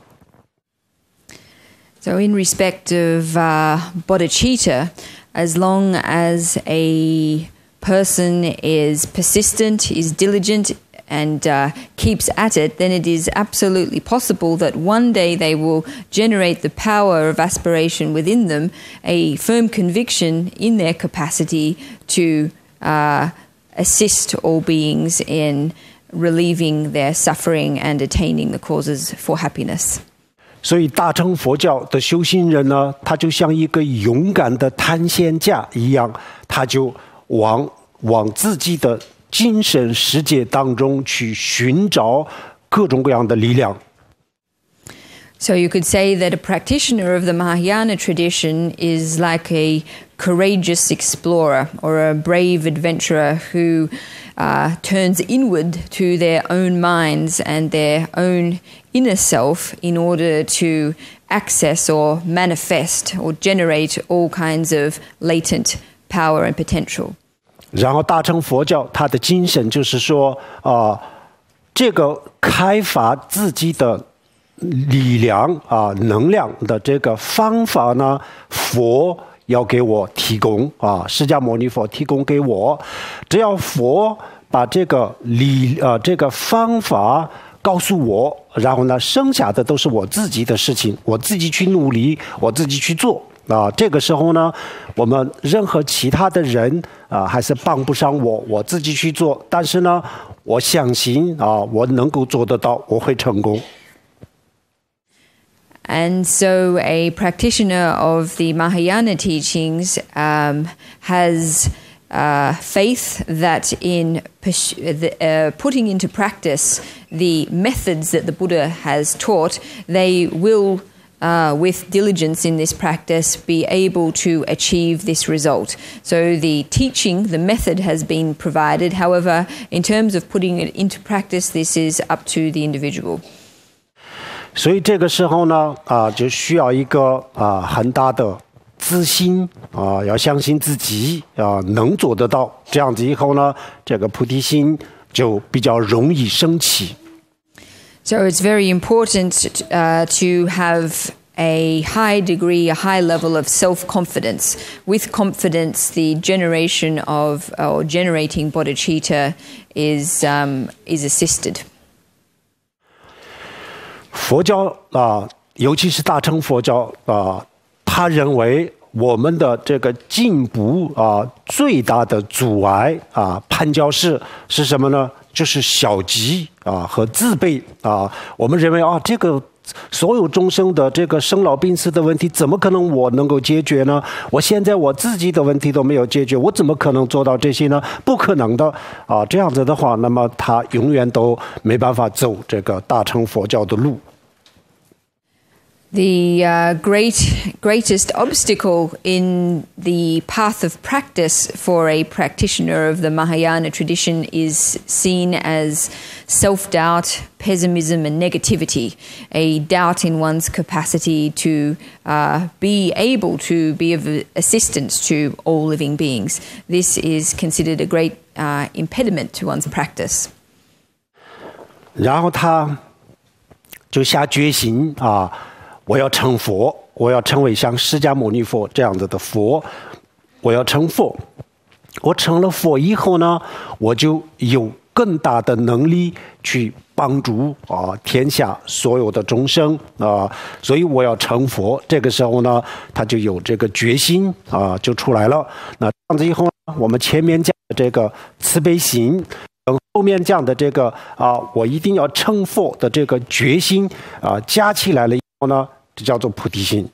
[SPEAKER 2] So in respect of bodhicitta, as long as a person is persistent, is diligent, and keeps at it, then it is absolutely possible that one day they will generate the power of aspiration within them, a firm conviction in their capacity to assist all beings in relieving their suffering and attaining the causes for happiness.
[SPEAKER 1] 所以大乘佛教的修行人呢，他就像一个勇敢的探险家一样，他就往自己的精神世界当中去寻找各种各样的力量。
[SPEAKER 2] So you could say that a practitioner of the Mahayana tradition is like a courageous explorer or a brave adventurer who turns inward to their own minds and their own inner self in order to access or manifest or generate all kinds of latent power and potential.
[SPEAKER 1] 然后大乘佛教它的精神就是说这个开发自己的力量能量的这个方法呢，佛要给我提供释迦牟尼佛提供给我，只要佛把这个方法告诉我，然后呢，剩下的都是我自己的事情，我自己去努力，我自己去做。这个时候呢，我们任何其他的人还是帮不上我自己去做。但是呢，我相信我能够做得到，我会成功。
[SPEAKER 2] And so a practitioner of the Mahayana teachings has faith that in putting into practice the methods that the Buddha has taught, they will with diligence in this practice, be able to achieve this result. So the teaching, the method has been provided. However, in terms of putting it into practice, this is up to the individual.
[SPEAKER 1] 所以这个时候呢，就需要一个很大的自信要相信自己能做得到。这样子以后呢，这个菩提心就比较容易升起。
[SPEAKER 2] So it's very important to have a high degree, a high level of self-confidence. With confidence, the generation of or generating bodhicitta is assisted.
[SPEAKER 1] 佛教尤其是大乘佛教他认为我们的这个进步最大的阻碍绊脚石是什么呢？就是小急和自卑我们认为这个所有众生的这个生老病死的问题，怎么可能我能够解决呢？我现在我自己的问题都没有解决，我怎么可能做到这些呢？不可能的这样子的话，那么他永远都没办法走这个大乘佛教的路。
[SPEAKER 2] The greatest obstacle in the path of practice for a practitioner of the Mahayana tradition is seen as self-doubt, pessimism, and negativity, a doubt in one's capacity to be able to be of assistance to all living beings. This is considered a great impediment to one's practice.
[SPEAKER 1] 然后他就下决心我要成佛，我要成为像释迦牟尼佛这样子的佛，我要成佛。我成了佛以后呢，我就有更大的能力去帮助天下所有的众生所以我要成佛。这个时候呢，他就有这个决心就出来了。那这样子以后呢，我们前面讲的这个慈悲心，后面讲的这个我一定要成佛的这个决心加起来了以后呢，这叫做菩提心。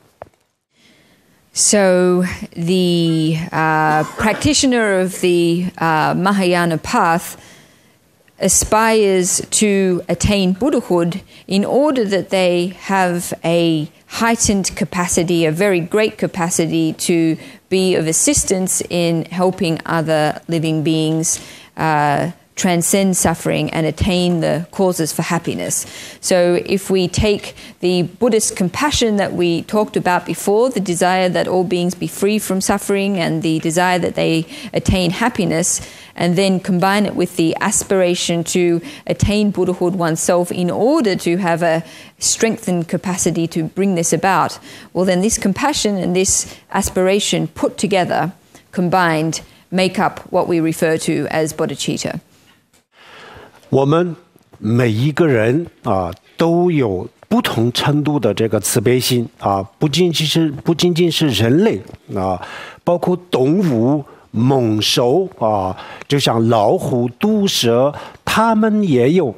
[SPEAKER 2] So the practitioner of the Mahayana path aspires to attain Buddhahood in order that they have a heightened capacity, a very great capacity to be of assistance in helping other living beings transcend suffering and attain the causes for happiness. So if we take the Buddhist compassion that we talked about before, the desire that all beings be free from suffering and the desire that they attain happiness, and then combine it with the aspiration to attain Buddhahood oneself in order to have a strengthened capacity to bring this about, well then this compassion and this aspiration put together, combined, make up what we refer to as bodhicitta.
[SPEAKER 1] 我们每一个人都有不同程度的这个慈悲心不仅仅是人类包括动物、猛兽就像老虎、毒蛇，他们也有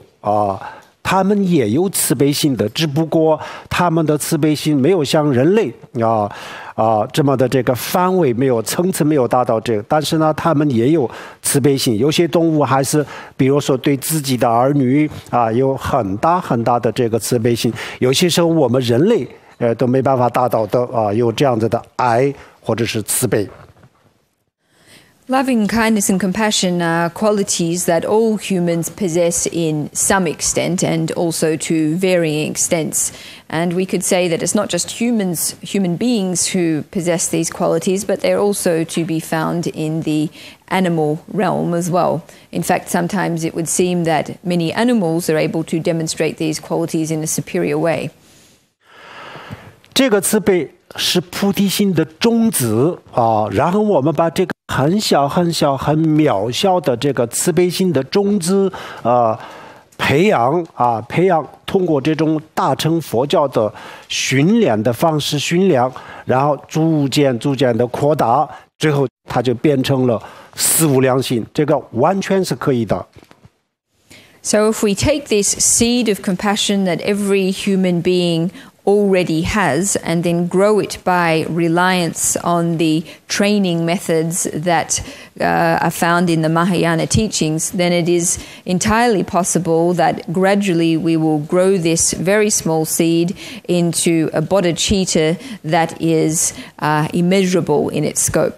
[SPEAKER 1] 慈悲心的，只不过他们的慈悲心没有像人类这么的这个范围没有层次没有达到这个，但是呢，他们也有慈悲心。有些动物还是，比如说对自己的儿女有很大很大的这个慈悲心。有些时候我们人类都没办法达到的有这样子的爱或者是慈悲。
[SPEAKER 2] Loving kindness and compassion are qualities that all humans possess in some extent and also to varying extents. And we could say that it's not just human beings who possess these qualities, but they're also to be found in the animal realm as well. In fact, sometimes it would seem that many animals are able to demonstrate these qualities in a superior way.
[SPEAKER 1] 这个慈悲是菩提心的种子然后我们把这个很小很小很渺小的这个慈悲心的种子培养通过这种大乘佛教的训练的方式训练，然后逐渐的扩大，最后它就变成了四无量心，这个完全是可以的。
[SPEAKER 2] So if we take this seed of compassion that every human being already has and then grow it by reliance on the training methods that are found in the Mahayana teachings, then it is entirely possible that gradually we will grow this very small seed into a bodhicitta that is immeasurable in its scope.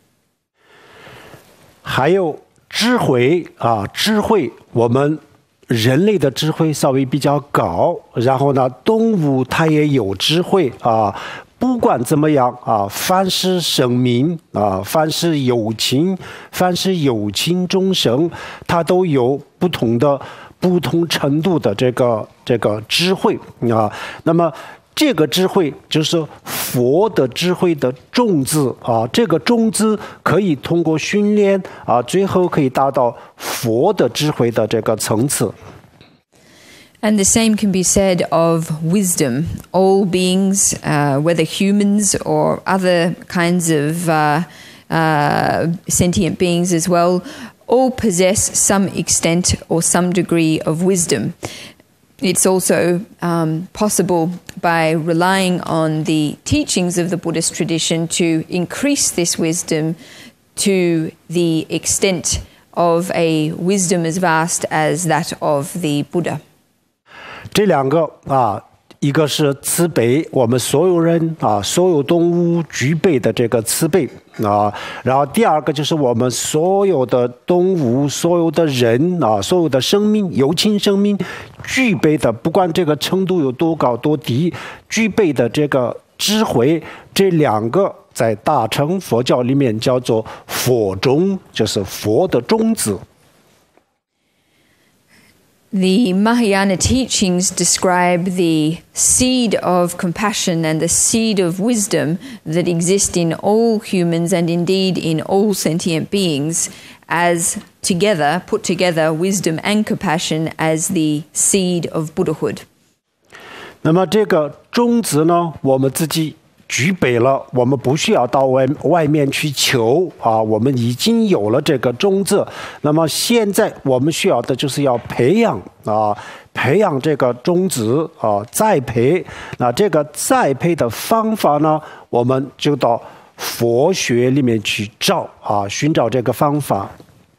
[SPEAKER 1] 还有智慧智慧我们人类的智慧稍微比较高，然后呢，动物它也有智慧不管怎么样凡是生命凡是有情众生，它都有不同程度的这个智慧那么这个智慧就是佛的智慧的种子这个种子可以通过训练最后可以达到佛的智慧的这个层次。
[SPEAKER 2] And the same can be said of wisdom. All beings, whether humans or other kinds of sentient beings as well, all possess some extent or some degree of wisdom. It's also possible by relying on the teachings of the Buddhist tradition to increase this wisdom to the extent of a wisdom as vast as that of the Buddha.
[SPEAKER 1] 这两个一个是慈悲，我们所有人所有动物具备的这个慈悲然后第二个就是我们所有的动物、所有的人所有的生命、有情生命具备的，不管这个程度有多高多低，具备的这个智慧，这两个在大乘佛教里面叫做佛种，就是佛的种子。
[SPEAKER 2] The Mahayana teachings describe the seed of compassion and the seed of wisdom that exist in all humans and indeed in all sentient beings as together, put together, wisdom and compassion as the seed of Buddhahood.
[SPEAKER 1] 那么这个种子呢，我们自己具备了，我们不需要到外面去求我们已经有了这个种子。那么现在我们需要的就是要培养这个种子栽培。那这个栽培的方法呢，我们就到佛学里面去寻找这个方法。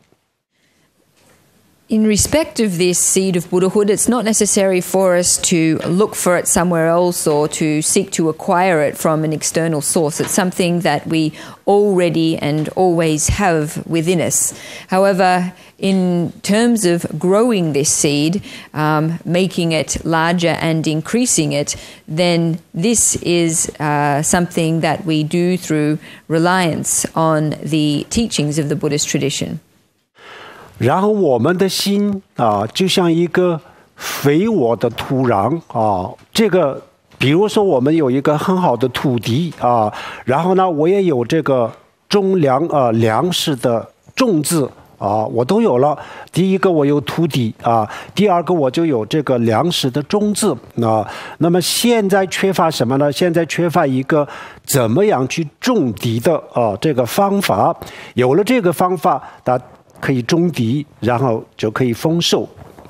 [SPEAKER 2] In respect of this seed of Buddhahood, it's not necessary for us to look for it somewhere else or to seek to acquire it from an external source. It's something that we already and always have within us. However, in terms of growing this seed, making it larger and increasing it, then this is something that we do through reliance on the teachings of the Buddhist tradition.
[SPEAKER 1] 然后我们的心就像一个肥沃的土壤这个比如说我们有一个很好的土地然后呢我也有这个种粮食的种子我都有了。第一个我有土地第二个我就有这个粮食的种子那么现在缺乏什么呢？现在缺乏一个怎么样去种地的这个方法。有了这个方法可以种地，然后就可以丰收。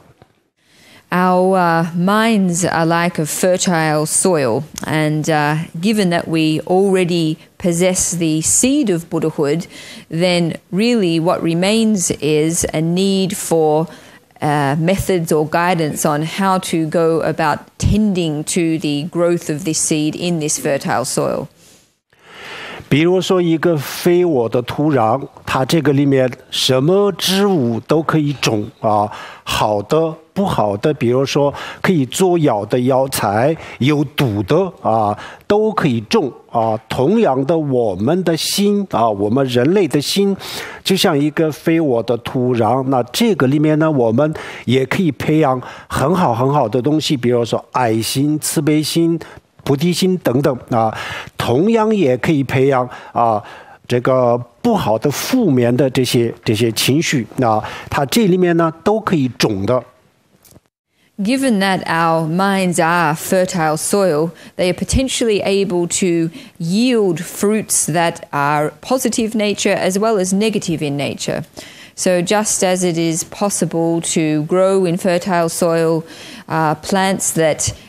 [SPEAKER 2] Our minds are like a fertile soil, and given that we already possess the seed of Buddhahood, then really what remains is a need for methods or guidance on how to go about tending to the growth of this seed in this fertile soil.
[SPEAKER 1] 比如说一个肥沃的土壤，它这个里面什么植物都可以种好的不好的，比如说可以做药的药材，有毒的都可以种同样的，我们的心我们人类的心就像一个肥沃的土壤，那这个里面呢，我们也可以培养很好的东西，比如说爱心、慈悲心、菩提心等等同样也可以培养这个不好的负面的这些情绪它这里面呢都可以种的。
[SPEAKER 2] Given that our minds are fertile soil, they are potentially able to yield fruits that are positive nature as well as negative in nature. So just as it is possible to grow in fertile soil plants that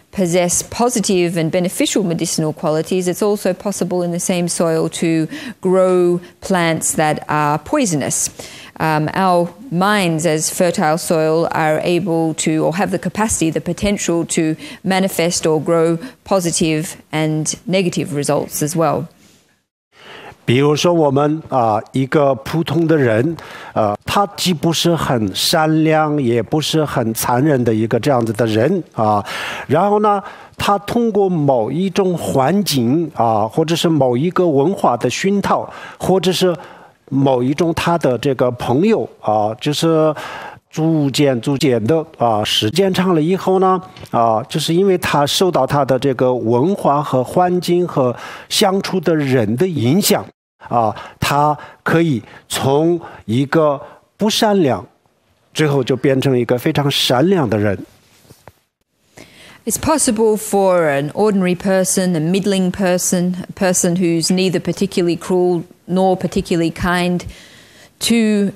[SPEAKER 2] possess positive and beneficial medicinal qualities, it's also possible in the same soil to grow plants that are poisonous. Our minds as fertile soil are able to, or have the capacity, the potential to manifest or grow positive and negative results as well.
[SPEAKER 1] 比如说我们一个普通的人，他既不是很善良，也不是很残忍的一个这样子的人然后呢，他通过某一种环境或者是某一个文化的熏陶，或者是某一种他的这个朋友就是逐渐的时间长了以后呢就是因为他受到他的这个文化和环境和相处的人的影响他可以从一个不善良最后就变成一个非常善良的人。
[SPEAKER 2] It's possible for an ordinary person, a middling person, a person who's neither particularly cruel nor particularly kind, to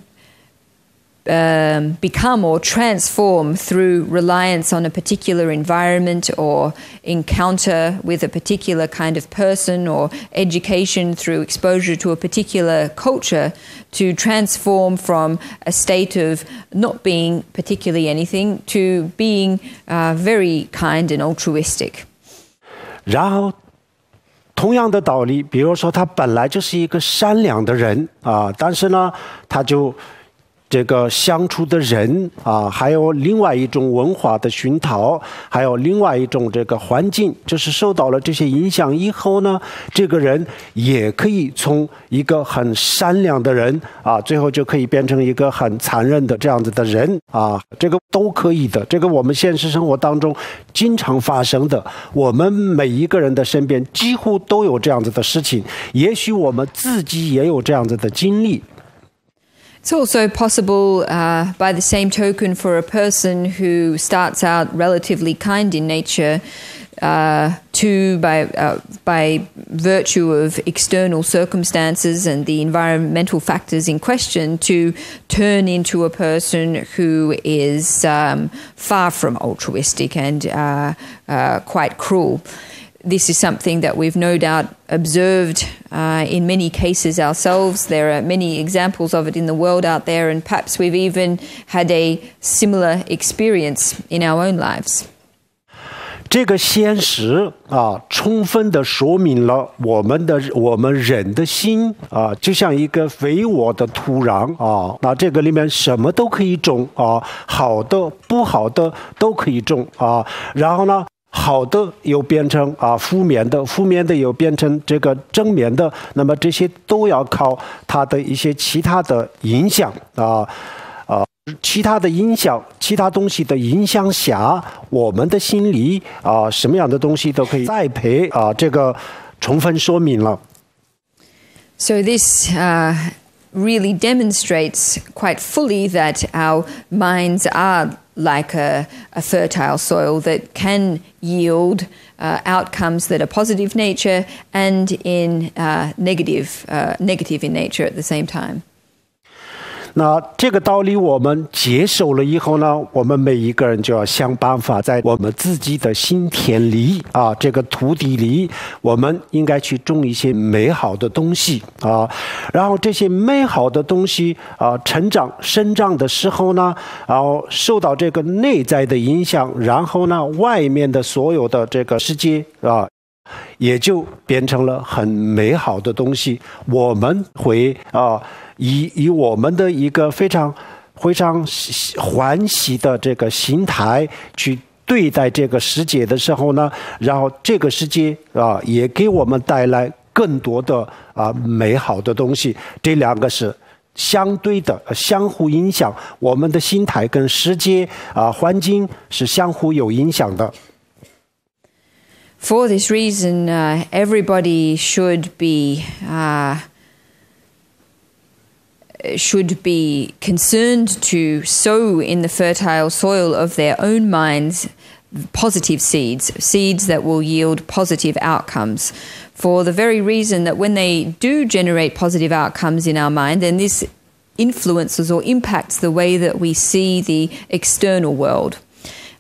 [SPEAKER 2] become or transform through reliance on a particular environment or encounter with a particular kind of person or education through exposure to a particular culture, to transform from a state of not being particularly anything to being very kind and altruistic.
[SPEAKER 1] 然后同样的道理，比如说他本来就是一个善良的人但是呢他就这个相处的人还有另外一种文化的熏陶，还有另外一种这个环境，就是受到了这些影响以后呢，这个人也可以从一个很善良的人最后就可以变成一个很残忍的这样子的人这个都可以的。这个我们现实生活当中经常发生的，我们每一个人的身边几乎都有这样子的事情，也许我们自己也有这样子的经历。
[SPEAKER 2] It's also possible, by the same token, for a person who starts out relatively kind in nature to, by virtue of external circumstances and the environmental factors in question, to turn into a person who is far from altruistic and quite cruel. This is something that we've no doubt observed in many cases ourselves. There are many examples of it in the world out there, and perhaps we've even had a similar experience in our own lives.
[SPEAKER 1] 这个现实充分的说明了我们人的心就像一个肥沃的土壤那这个里面什么都可以种好的不好的都可以种然后呢好的又变成负面的，负面的又变成这个正面的，那么这些都要靠它的一些其他的影响其他的影响，其他东西的影响下，我们的心里什么样的东西都可以栽培这个充分说明了。
[SPEAKER 2] So this really demonstrates quite fully that our minds are like a fertile soil that can yield outcomes that are positive nature and in negative in nature at the same time.
[SPEAKER 1] 那这个道理我们接受了以后呢，我们每一个人就要想办法在我们自己的心田里这个土地里，我们应该去种一些美好的东西然后这些美好的东西生长的时候呢，然后受到这个内在的影响，然后呢外面的所有的这个世界也就变成了很美好的东西。我们会以我们的一个非常欢喜的这个心态去对待这个世界的时候呢，然后这个世界也给我们带来更多的美好的东西。这两个是相对的，相互影响，我们的心态跟世界环境是相互有影响的。
[SPEAKER 2] For this reason, everybody should be concerned to sow in the fertile soil of their own minds positive seeds that will yield positive outcomes, for the very reason that when they do generate positive outcomes in our mind, then this influences or impacts the way that we see the external world.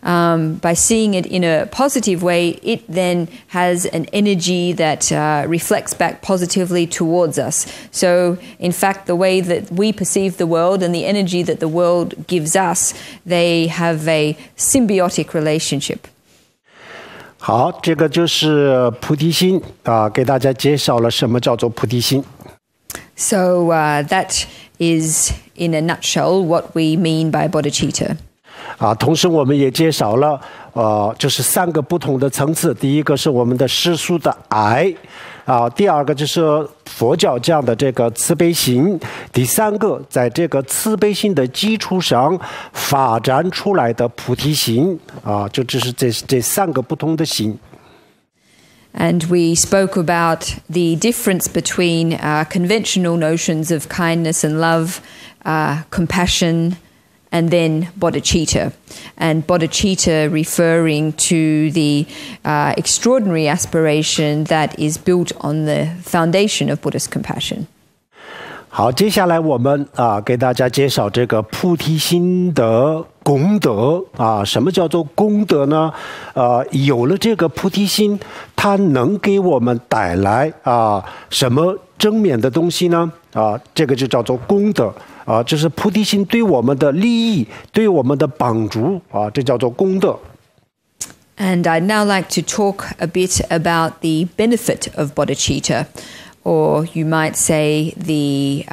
[SPEAKER 2] by seeing it in a positive way, it then has an energy that reflects back positively towards us. So, in fact, the way that we perceive the world and the energy that the world gives us, they have a symbiotic relationship.
[SPEAKER 1] 好，这个就是菩提心啊，给大家介绍了什么叫做菩提心。
[SPEAKER 2] So that is, in a nutshell, what we mean by bodhicitta.
[SPEAKER 1] 啊，同时我们也介绍了，就是3个不同的层次。第一个是我们的世俗的爱，啊，第二个就是佛教这样的这个慈悲心，第3个在这个慈悲心的基础上发展出来的菩提心，啊，这3个不同的心。
[SPEAKER 2] And we spoke about the difference between conventional notions of kindness and love, compassion, and then bodhicitta. And bodhicitta referring to the extraordinary aspiration that is built on the foundation of Buddhist compassion.
[SPEAKER 1] 好，接下来我们给大家介绍这个菩提心的功德啊。什么叫做功德呢？有了这个菩提心，它能给我们带来什么正面的东西呢？这个就叫做功德啊，就是菩提心对我们的利益、对我们的帮助啊，这叫做功德。
[SPEAKER 2] And I'd now like to talk a bit about the benefit of bodhicitta. Or you might say the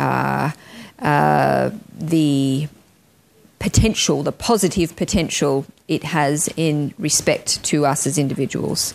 [SPEAKER 2] potential, the positive potential it has in respect to us as individuals.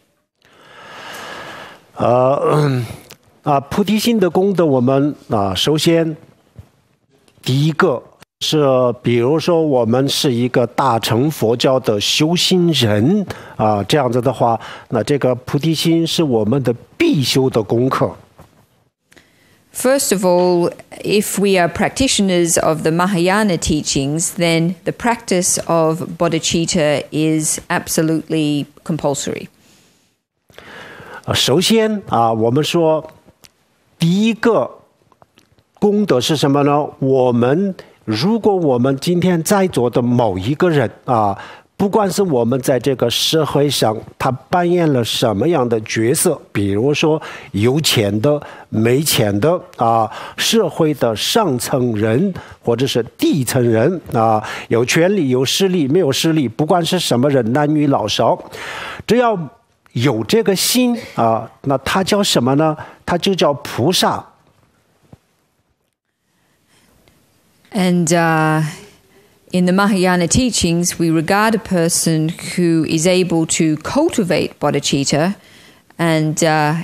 [SPEAKER 1] 菩提心的功德，我们首先第一个是，比如说我们是一个大乘佛教的修行人这样子的话，那这个菩提心是我们的必修的功课。
[SPEAKER 2] First of all, if we are practitioners of the Mahayana teachings, then the practice of bodhicitta is absolutely compulsory.
[SPEAKER 1] 首先我们说第一个功德是什么呢？如果我们今天在座的某一个人不管是我们在这个社会上他扮演了什么样的角色，比如说有钱的、没钱的社会的上层人或者是底层人有权利、有势力、没有势力，不管是什么人，男女老少，只要有这个心那他叫什么呢？他就叫菩萨。
[SPEAKER 2] And in the Mahayana teachings, we regard a person who is able to cultivate bodhicitta and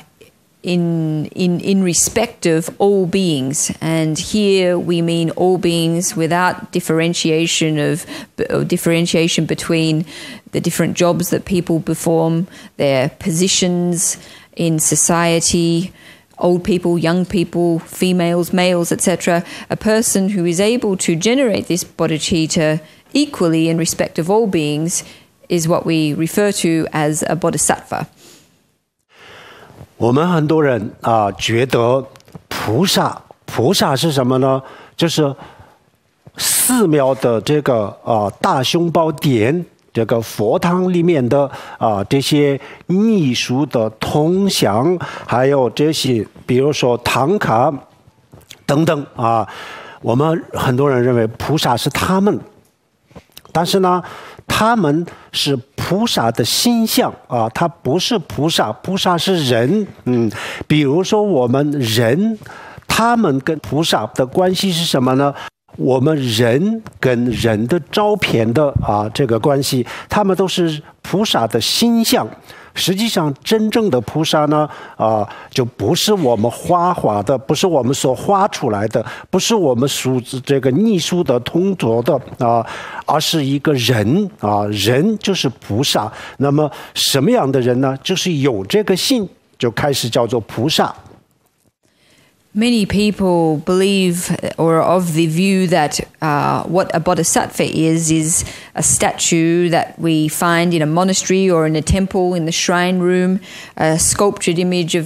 [SPEAKER 2] in respect of all beings. And here we mean all beings without differentiation between the different jobs that people perform, their positions in society, old people, young people, females, males, etc. A person who is able to generate this bodhicitta equally in respect of all beings is what we refer to as a bodhisattva.
[SPEAKER 1] 我们很多人觉得菩萨是什么呢？就是寺庙的这个大雄宝殿，这个佛堂里面的这些秘书的铜像，还有这些比如说唐卡等等我们很多人认为菩萨是他们，但是呢，他们是菩萨的形象他不是菩萨，菩萨是人。比如说我们人，他们跟菩萨的关系是什么呢？我们人跟人的照片的这个关系，他们都是菩萨的形象。实际上，真正的菩萨呢，就不是我们画的，不是我们所画出来的，不是我们这个艺术的动作的而是一个人人就是菩萨。那么什么样的人呢？就是有这个心，就开始叫做菩萨。
[SPEAKER 2] Many people believe or of the view that what a bodhisattva is a statue that we find in a monastery or in a temple in the shrine room, a sculptured image of a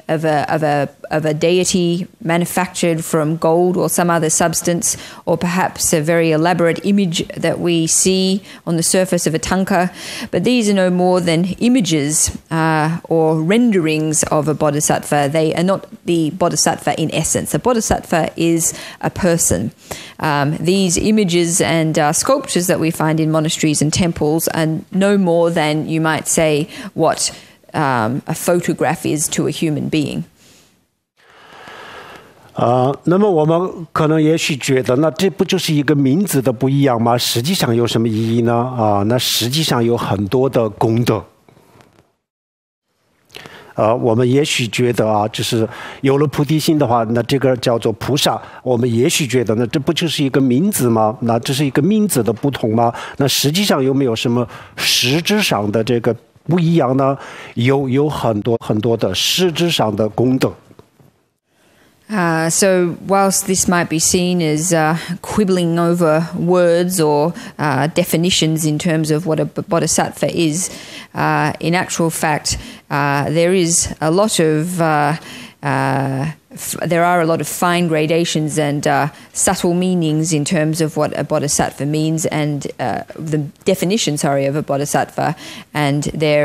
[SPEAKER 2] of a deity manufactured from gold or some other substance, or perhaps a very elaborate image that we see on the surface of a tanka. But these are no more than images or renderings of a bodhisattva. They are not the bodhisattva in essence. A bodhisattva is a person. These images and sculptures that we find in monasteries and temples are no more than, you might say, what a photograph is to a human being.
[SPEAKER 1] 那么我们可能也许觉得，那这不就是一个名字的不一样吗？实际上有什么意义呢？那实际上有很多的功德。我们也许觉得就是有了菩提心的话，那这个叫做菩萨。我们也许觉得，那这不就是一个名字吗？那这是一个名字的不同吗？那实际上有没有什么实质上的这个不一样呢？有很多很多的实质上的功德。
[SPEAKER 2] So whilst this might be seen as quibbling over words or definitions in terms of what a bodhisattva is, in actual fact, there is a lot of there are a lot of fine gradations and subtle meanings in terms of what a bodhisattva means and the definition, of a bodhisattva, and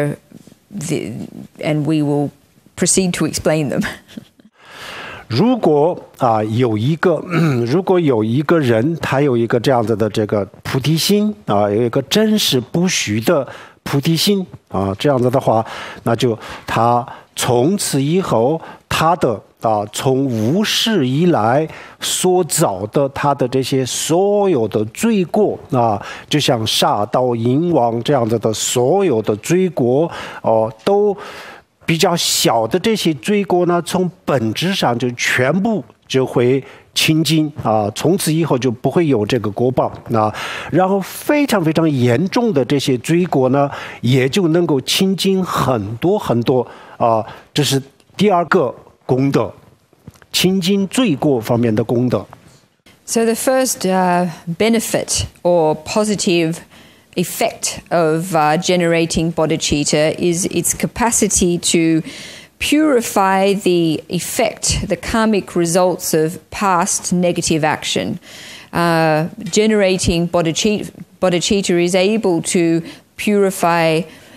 [SPEAKER 2] we will proceed to explain them.
[SPEAKER 1] 如果有一个人，他有一个这样子的这个菩提心有一个真实不虚的菩提心这样子的话，那就他从此以后他的从无始以来所造的他的这些所有的罪过就像杀盗淫妄这样子的所有的罪过都比较小的这些罪过呢，从本质上就全部就会清净从此以后就不会有这个果报然后非常非常严重的这些罪过呢，也就能够清净很多很多这是第二个功德，清净罪过方面的功德。
[SPEAKER 2] So the first benefit or positive effect of generating bodhicitta is its capacity to purify the effect, the karmic results of past negative action. Generating bodhicitta is able to purify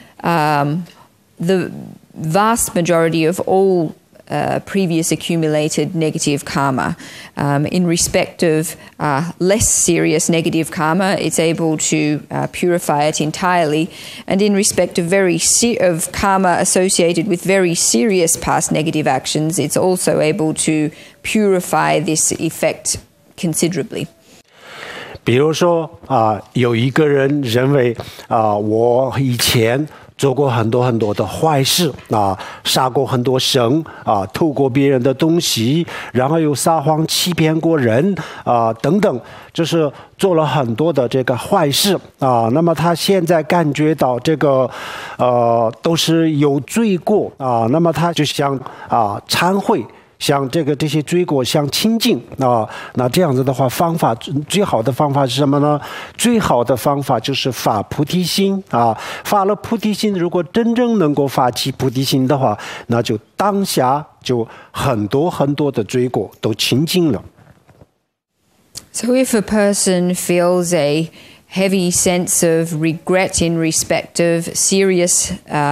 [SPEAKER 2] the vast majority of all previous accumulated negative karma. In respect of less serious negative karma, it's able to purify it entirely. And in respect of of karma associated with very serious past negative actions, it's also able to purify this effect considerably.
[SPEAKER 1] 比如说有一个人认为我以前做过很多很多的坏事杀过很多生偷过别人的东西，然后又撒谎欺骗过人等等，就是做了很多的这个坏事那么他现在感觉到这个都是有罪过那么他就想忏悔，像这些罪过像清净那这样子的话，最好的方法是什么呢？最好的方法就是发菩提心发了菩提心，如果真正能够发起菩提心的话，那就当下就很多很多的罪过都清净了。
[SPEAKER 2] So if a person feels a heavy sense of regret in respect of serious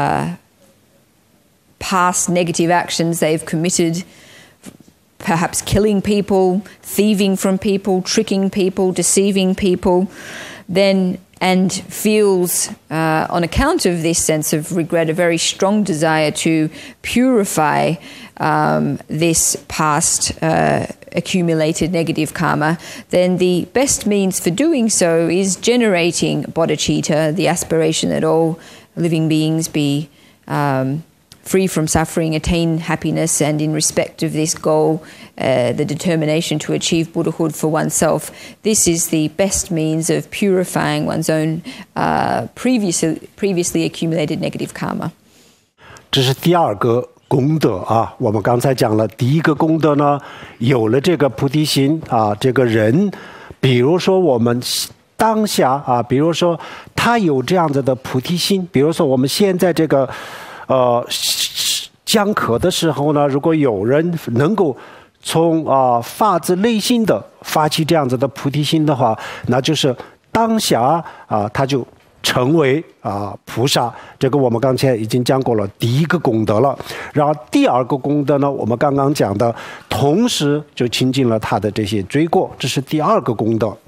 [SPEAKER 2] past negative actions they've committed, perhaps killing people, thieving from people, tricking people, deceiving people, then and feels on account of this sense of regret a very strong desire to purify this past accumulated negative karma, then the best means for doing so is generating bodhicitta, the aspiration that all living beings be free from suffering, attain happiness, and in respect of this goal, the determination to achieve Buddhahood for oneself. This is the best means of purifying one's own previously accumulated negative karma.
[SPEAKER 1] 这是第二个功德我们刚才讲了第一个功德呢，有了这个菩提心这个人，比如说我们当下比如说他有这样子的菩提心，比如说我们现在这个讲课的时候呢，如果有人能够从发自内心的发起这样子的菩提心的话，那就是当下他就成为菩萨。这个我们刚才已经讲过了，第一个功德了。然后第二个功德呢，我们刚刚讲的，同时就清净了他的这些罪过，这是第二个功德。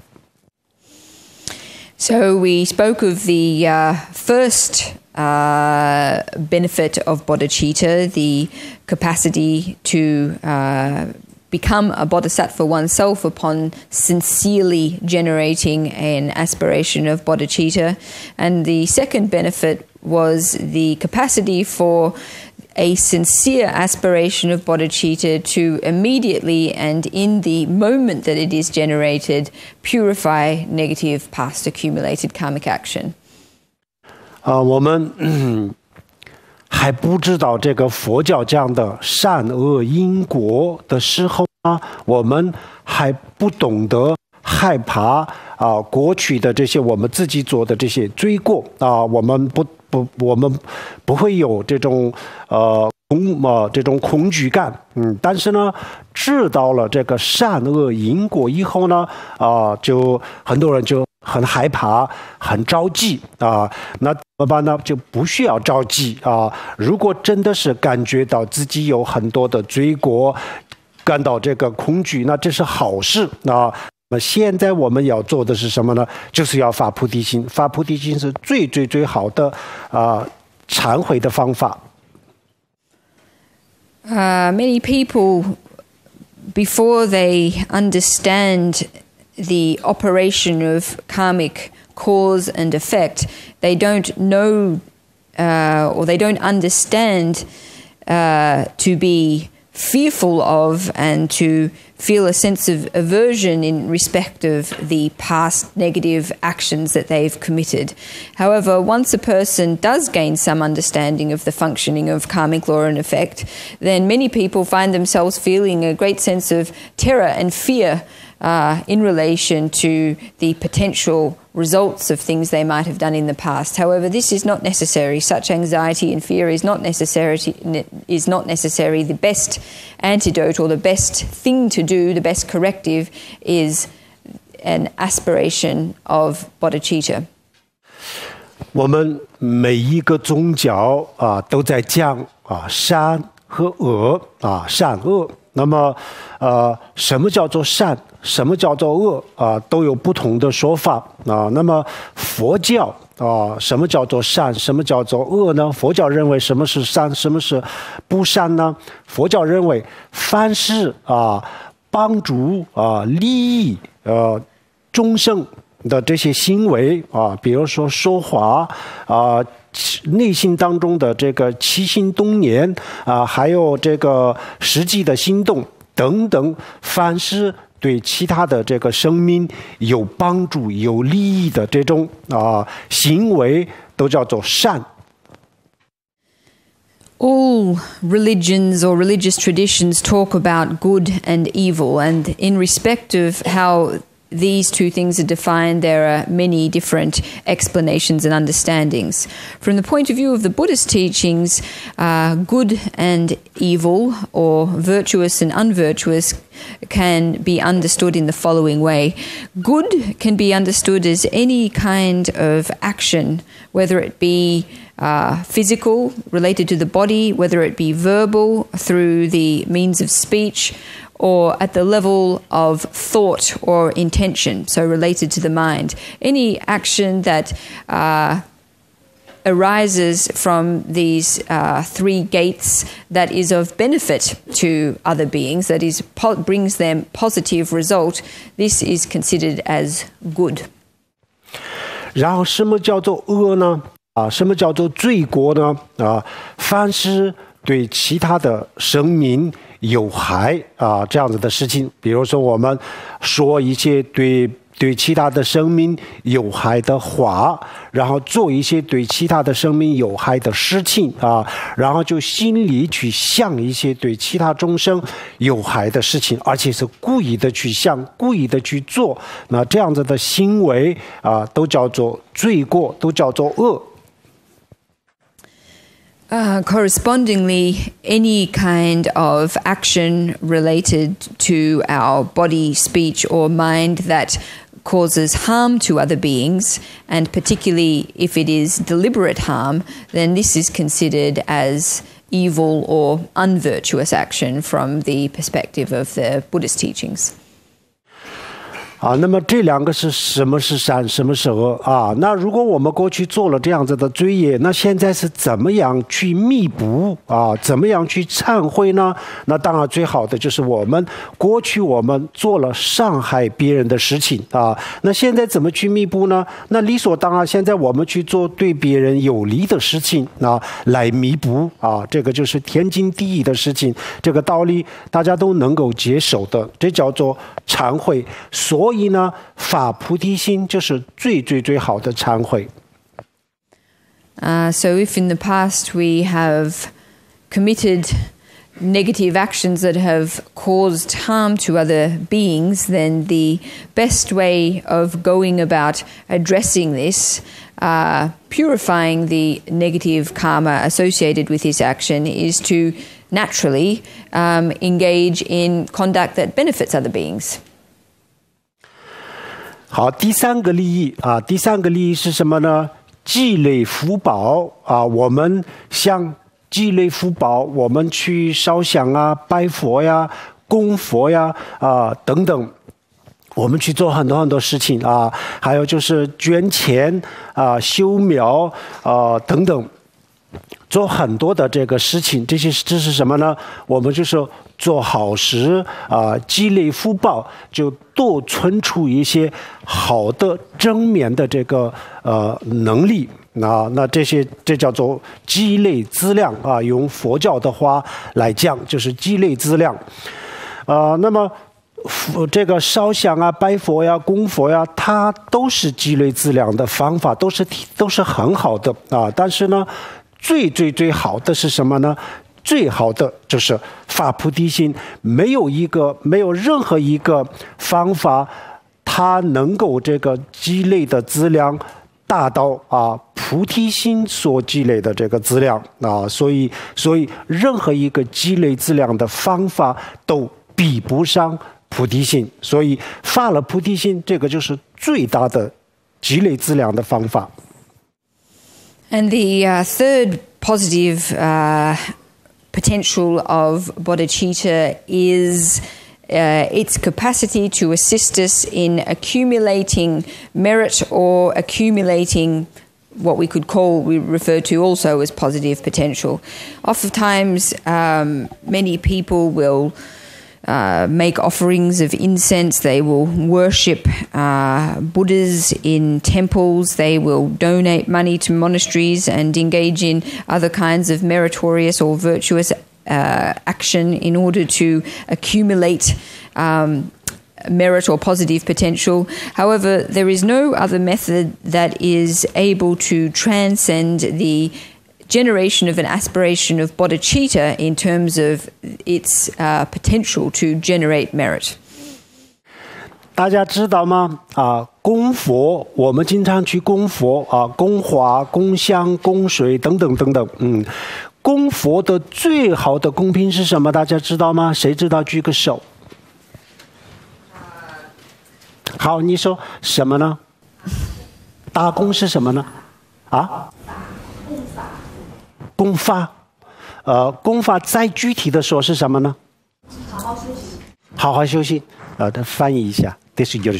[SPEAKER 2] So we spoke of the first benefit of bodhicitta, the capacity to become a bodhisattva oneself upon sincerely generating an aspiration of bodhicitta. And the second benefit was the capacity for a sincere aspiration of bodhicitta to immediately and in the moment that it is generated purify negative past accumulated karmic action.
[SPEAKER 1] 我们还不知道这个佛教讲的善恶因果的时候呢，我们还不懂得害怕过去的这些我们自己做的这些罪过我们不会有这种这种恐惧感。但是呢，知道了这个善恶因果以后呢，就很多人就很害怕，很着急那怎么办呢？就不需要着急如果真的是感觉到自己有很多的罪过，感到这个恐惧，那这是好事那现在我们要做的是什么呢？就是要发菩提心。发菩提心是最好的忏悔的方法。
[SPEAKER 2] Many people, before they understand the operation of karmic cause and effect, they don't know or they don't understand to be fearful of and to feel a sense of aversion in respect of the past negative actions that they've committed. However, once a person does gain some understanding of the functioning of karmic law and effect, then many people find themselves feeling a great sense of terror and fear in relation to the potential results of things they might have done in the past. However, this is not necessary. Such anxiety and fear is not necessary. The best antidote or the best thing to do, the best corrective, is an aspiration of bodhicitta.
[SPEAKER 1] 我们每一个宗教都在讲善和恶善恶。那么什么叫做善，什么叫做恶都有不同的说法那么佛教什么叫做善，什么叫做恶呢？佛教认为什么是善，什么是不善呢？佛教认为凡是帮助利益众生的这些行为比如说说话内心当中的这个起心动念还有这个实际的行动等等，凡是对其他的这个生命有帮助有利益的这种行为都叫做善。
[SPEAKER 2] All religions or religious traditions talk about good and evil, and in respect of how these two things are defined, there are many different explanations and understandings. From the point of view of the Buddhist teachings, good and evil, or virtuous and unvirtuous, can be understood in the following way. Good can be understood as any kind of action, whether it be physical, related to the body, whether it be verbal, through the means of speech, or at the level of thought or intention, so related to the mind. Any action that arises from these three gates that is of benefit to other beings, that is brings them positive result, this is considered as good.
[SPEAKER 1] 然后什么叫做恶呢？什么叫做罪过呢？凡是对其他的生命有害这样子的事情，比如说我们说一些对其他的生命有害的话，然后做一些对其他的生命有害的事情然后就心里去想一些对其他众生有害的事情，而且是故意的去想，故意的去做，那这样子的行为都叫做罪过，都叫做恶。
[SPEAKER 2] Correspondingly, any kind of action related to our body, speech, or mind that causes harm to other beings, and particularly if it is deliberate harm, then this is considered as evil or unvirtuous action from the perspective of the Buddhist teachings.
[SPEAKER 1] 那么这两个是什么是善，什么是恶啊？那如果我们过去做了这样子的罪业，那现在是怎么样去弥补啊？怎么样去忏悔呢？那当然最好的就是我们做了伤害别人的事情啊。那现在怎么去弥补呢？那理所当然，现在我们去做对别人有利的事情啊，来弥补啊。这个就是天经地义的事情，这个道理大家都能够接受的，这叫做忏悔。所以呢，发菩提心就是最好的忏悔。
[SPEAKER 2] So if in the past we have committed negative actions that have caused harm to other beings, then the best way of going about addressing this, purifying the negative karma associated with this action, is to naturally engage in conduct that benefits other beings.
[SPEAKER 1] 好，第三个利益是什么呢？积累福报啊，我们像积累福报，我们去烧香啊、拜佛呀、供佛呀等等，我们去做很多事情啊，还有就是捐钱啊、修庙等等。做很多的这个事情，这是什么呢？我们就是做好事积累福报，就多存储一些好的正面的这个能力。那这叫做积累资粮啊，用佛教的话来讲，就是积累资粮。那么这个烧香啊、拜佛呀、供佛呀，它都是积累资粮的方法，都是很好的啊。但是呢，最好的是什么呢？最好的就是发菩提心，没有任何一个方法，它能够这个积累的资粮达到菩提心所积累的这个资粮啊。所以任何一个积累资粮的方法都比不上菩提心。所以发了菩提心，这个就是最大的积累资粮的方法。
[SPEAKER 2] And the third positive potential of bodhicitta is its capacity to assist us in accumulating merit or accumulating what we refer to also as positive potential. Oftentimes, many people will make offerings of incense. They will worship Buddhas in temples. They will donate money to monasteries and engage in other kinds of meritorious or virtuous action in order to accumulate merit or positive potential. However, there is no other method that is able to transcend the generation of an aspiration of bodhicitta in terms of its potential to generate merit.
[SPEAKER 1] 大家知道吗？供佛，我们经常去供佛供花、供香、供水等等。供佛的最好的供品是什么？大家知道吗？谁知道？举个手。好，你说什么呢？大供是什么呢？供发，供发再具体的说是什么呢？好好休息。再翻译一下，这是有的。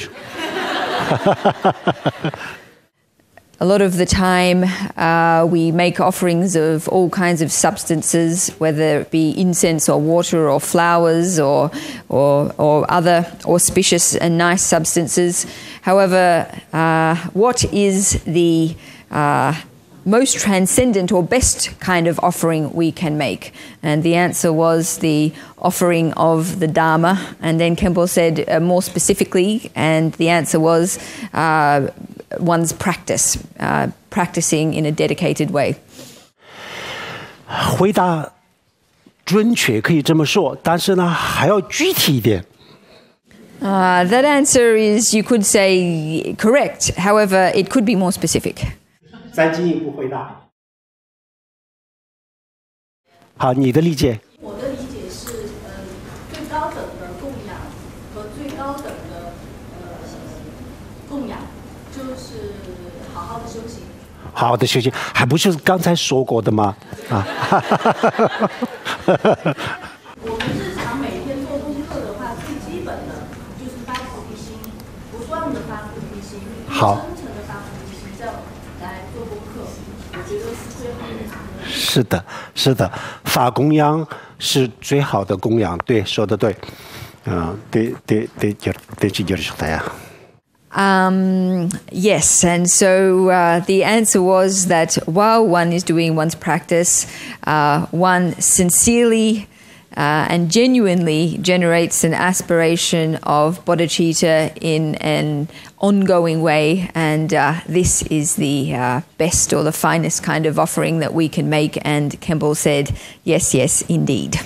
[SPEAKER 2] A lot of the time, we make offerings of all kinds of substances, whether it be incense or water or flowers or other auspicious and nice substances. However, what is the most transcendent or best kind of offering we can make? And the answer was the offering of the Dharma. And then Khenpo said more specifically, and the answer was one's practice, practicing in a dedicated way.
[SPEAKER 1] 回答准确可以这么说，但是呢还要具体一点。
[SPEAKER 2] That answer is, you could say, correct. However, it could be more specific.
[SPEAKER 1] 再进一步回答。
[SPEAKER 3] 好，你的理解？
[SPEAKER 4] 我的理解是，最高等的供养和最高等的供养，就是好好的修行。
[SPEAKER 3] 好好的修行，还不是刚才说过的吗？啊。
[SPEAKER 4] 我们日常每天做功课的话，最基本的就是发菩提心，不断的发菩提心，
[SPEAKER 3] 好，
[SPEAKER 4] 真诚的发菩提心，这样来做功课，我觉得是最好的。
[SPEAKER 3] 是的，是的，法供养是最好的供养，对，说的对，对，就是说的呀。
[SPEAKER 2] Yes, and so the answer was that while one is doing one's practice, one sincerely and genuinely generates an aspiration of bodhicitta in an ongoing way, and this is the best or the finest kind of offering that we can make. And Khenpo said, yes, yes, indeed.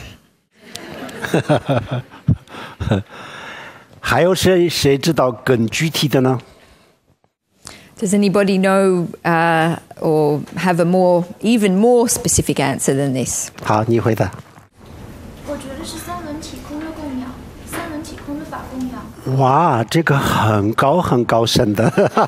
[SPEAKER 3] 还有谁知道更具体的呢？
[SPEAKER 2] Does anybody know or have a even more specific answer than this?
[SPEAKER 3] 好，你回答。
[SPEAKER 5] 我觉得是三轮体空的供养，三轮体空的法供养。
[SPEAKER 3] 哇，这个很高深的。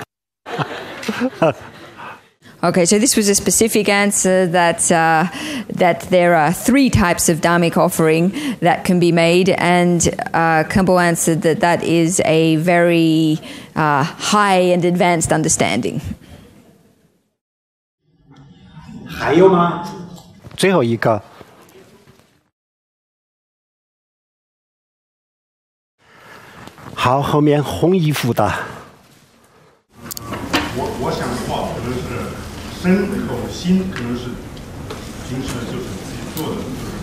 [SPEAKER 2] Okay, so this was a specific answer that there are 3 types of dharmic offering that can be made, and Khenpo answered that is a very high and advanced understanding.
[SPEAKER 3] 还有吗？最后一个。好，后面红衣服的。
[SPEAKER 1] 我想的话，可能是身口心，可能是平时就是自己做的，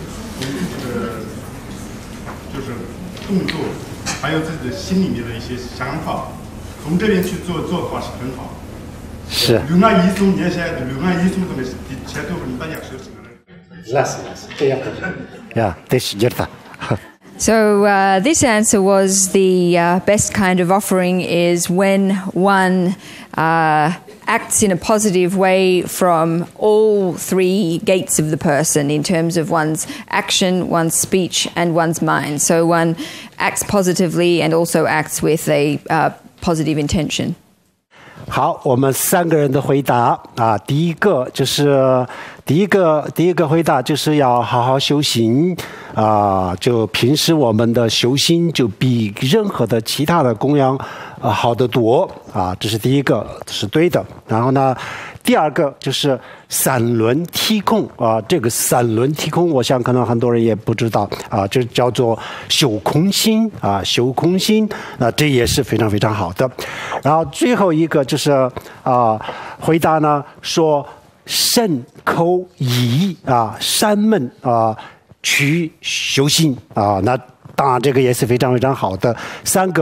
[SPEAKER 1] 就是动作，还有自己的心里面的一些想法，从这边去做的话是很好。
[SPEAKER 3] 是。
[SPEAKER 1] 另外一种，也是另外一种的，前头大家说什么呢？
[SPEAKER 3] 是，这样的。呀，对，是的。
[SPEAKER 2] So this answer was the best kind of offering is when one acts in a positive way from all 3 gates of the person in terms of one's action, one's speech, and one's mind. So one acts positively and also acts with a positive intention.
[SPEAKER 3] 好，我们3个人的回答啊，第一个回答就是要好好修行啊，就平时我们的修行就比任何的其他的供养好得多啊，这是第一个，是对的。然后呢，第二个就是3轮体空啊，这个3轮体空，我想可能很多人也不知道啊，就叫做修空心啊，修空心，那这也是非常非常好的。然后最后一个就是回答呢说身口意啊三门啊去修行啊，那当然这个也是非常非常好的。三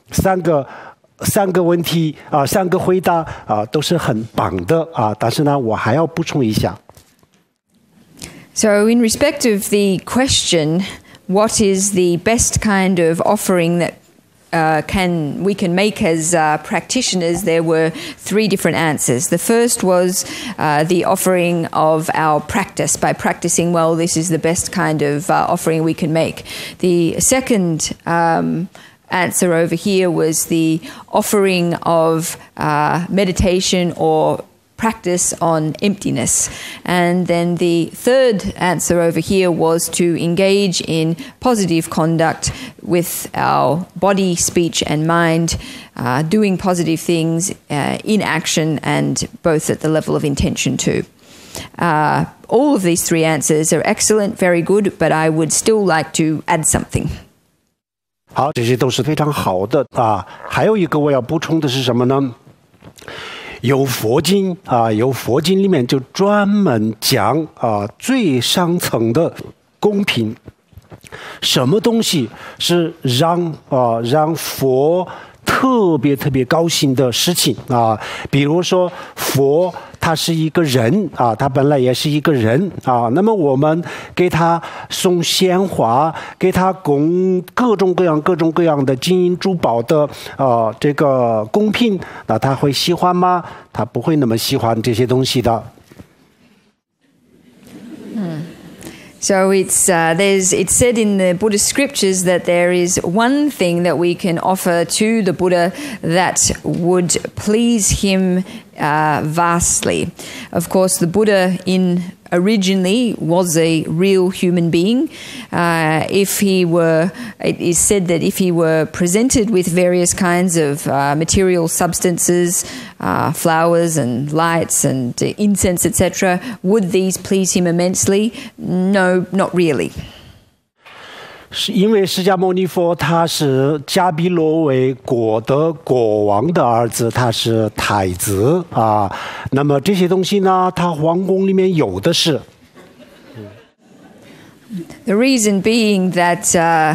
[SPEAKER 3] 个问题啊，3个回答啊，都是很棒的啊。但是呢，我还要补充一下。
[SPEAKER 2] So, in respect of the question, what is the best kind of offering that we can make as practitioners? There were 3 different answers. The first was the offering of our practice. By practicing well, this is the best kind of offering we can make. The second answer over here was the offering of meditation or practice on emptiness. And then the third answer over here was to engage in positive conduct with our body, speech, and mind, doing positive things in action and both at the level of intention too. All of these 3 answers are excellent, very good, but I would still like to add something.
[SPEAKER 3] 好，这些都是非常好的啊。还有一个我要补充的是什么呢？有佛经啊，有佛经里面就专门讲啊最上层的公平，什么东西是让佛特别高兴的事情啊？比如说佛他是一个人啊，他本来也是一个人啊。那么我们给他送鲜花，给他供各种各样的金银珠宝的这个贡品，那他会喜欢吗？他不会那么喜欢这些东西的。
[SPEAKER 2] So it's said in the Buddhist scriptures that there is one thing that we can offer to the Buddha that would please him vastly. Of course, the Buddha originally was a real human being. It is said that if he were presented with various kinds of material substances, flowers and lights and incense, etc., would these please him immensely? No, not really.
[SPEAKER 3] 是因为释迦牟尼佛他是迦毗罗卫国的国王的儿子，他是太子啊。那么这些东西呢，他皇宫里面有的是。
[SPEAKER 2] The reason being that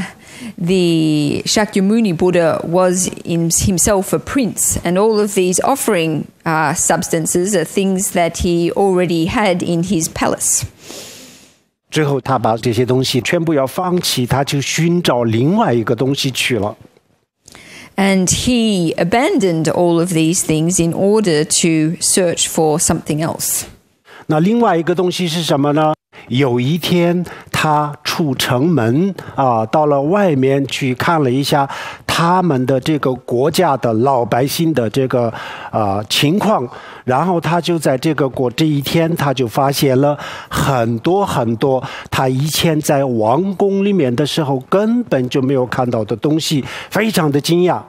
[SPEAKER 2] the Shakyamuni Buddha was himself a prince, and all of these offering substances are things that he already had in his palace.
[SPEAKER 3] 最后他把这些东西全部要放弃，他就寻找另外一个东西去了。
[SPEAKER 2] And he abandoned all of these things in order to search for something else.
[SPEAKER 3] 那另外一个东西是什么呢？有一天他出城门到了外面去看了一下他们的这个国家的老百姓的这个情况，然后他就在这一天他就发现了很多很多他以前在王宫里面的时候根本就没有看到的东西，非常的惊讶。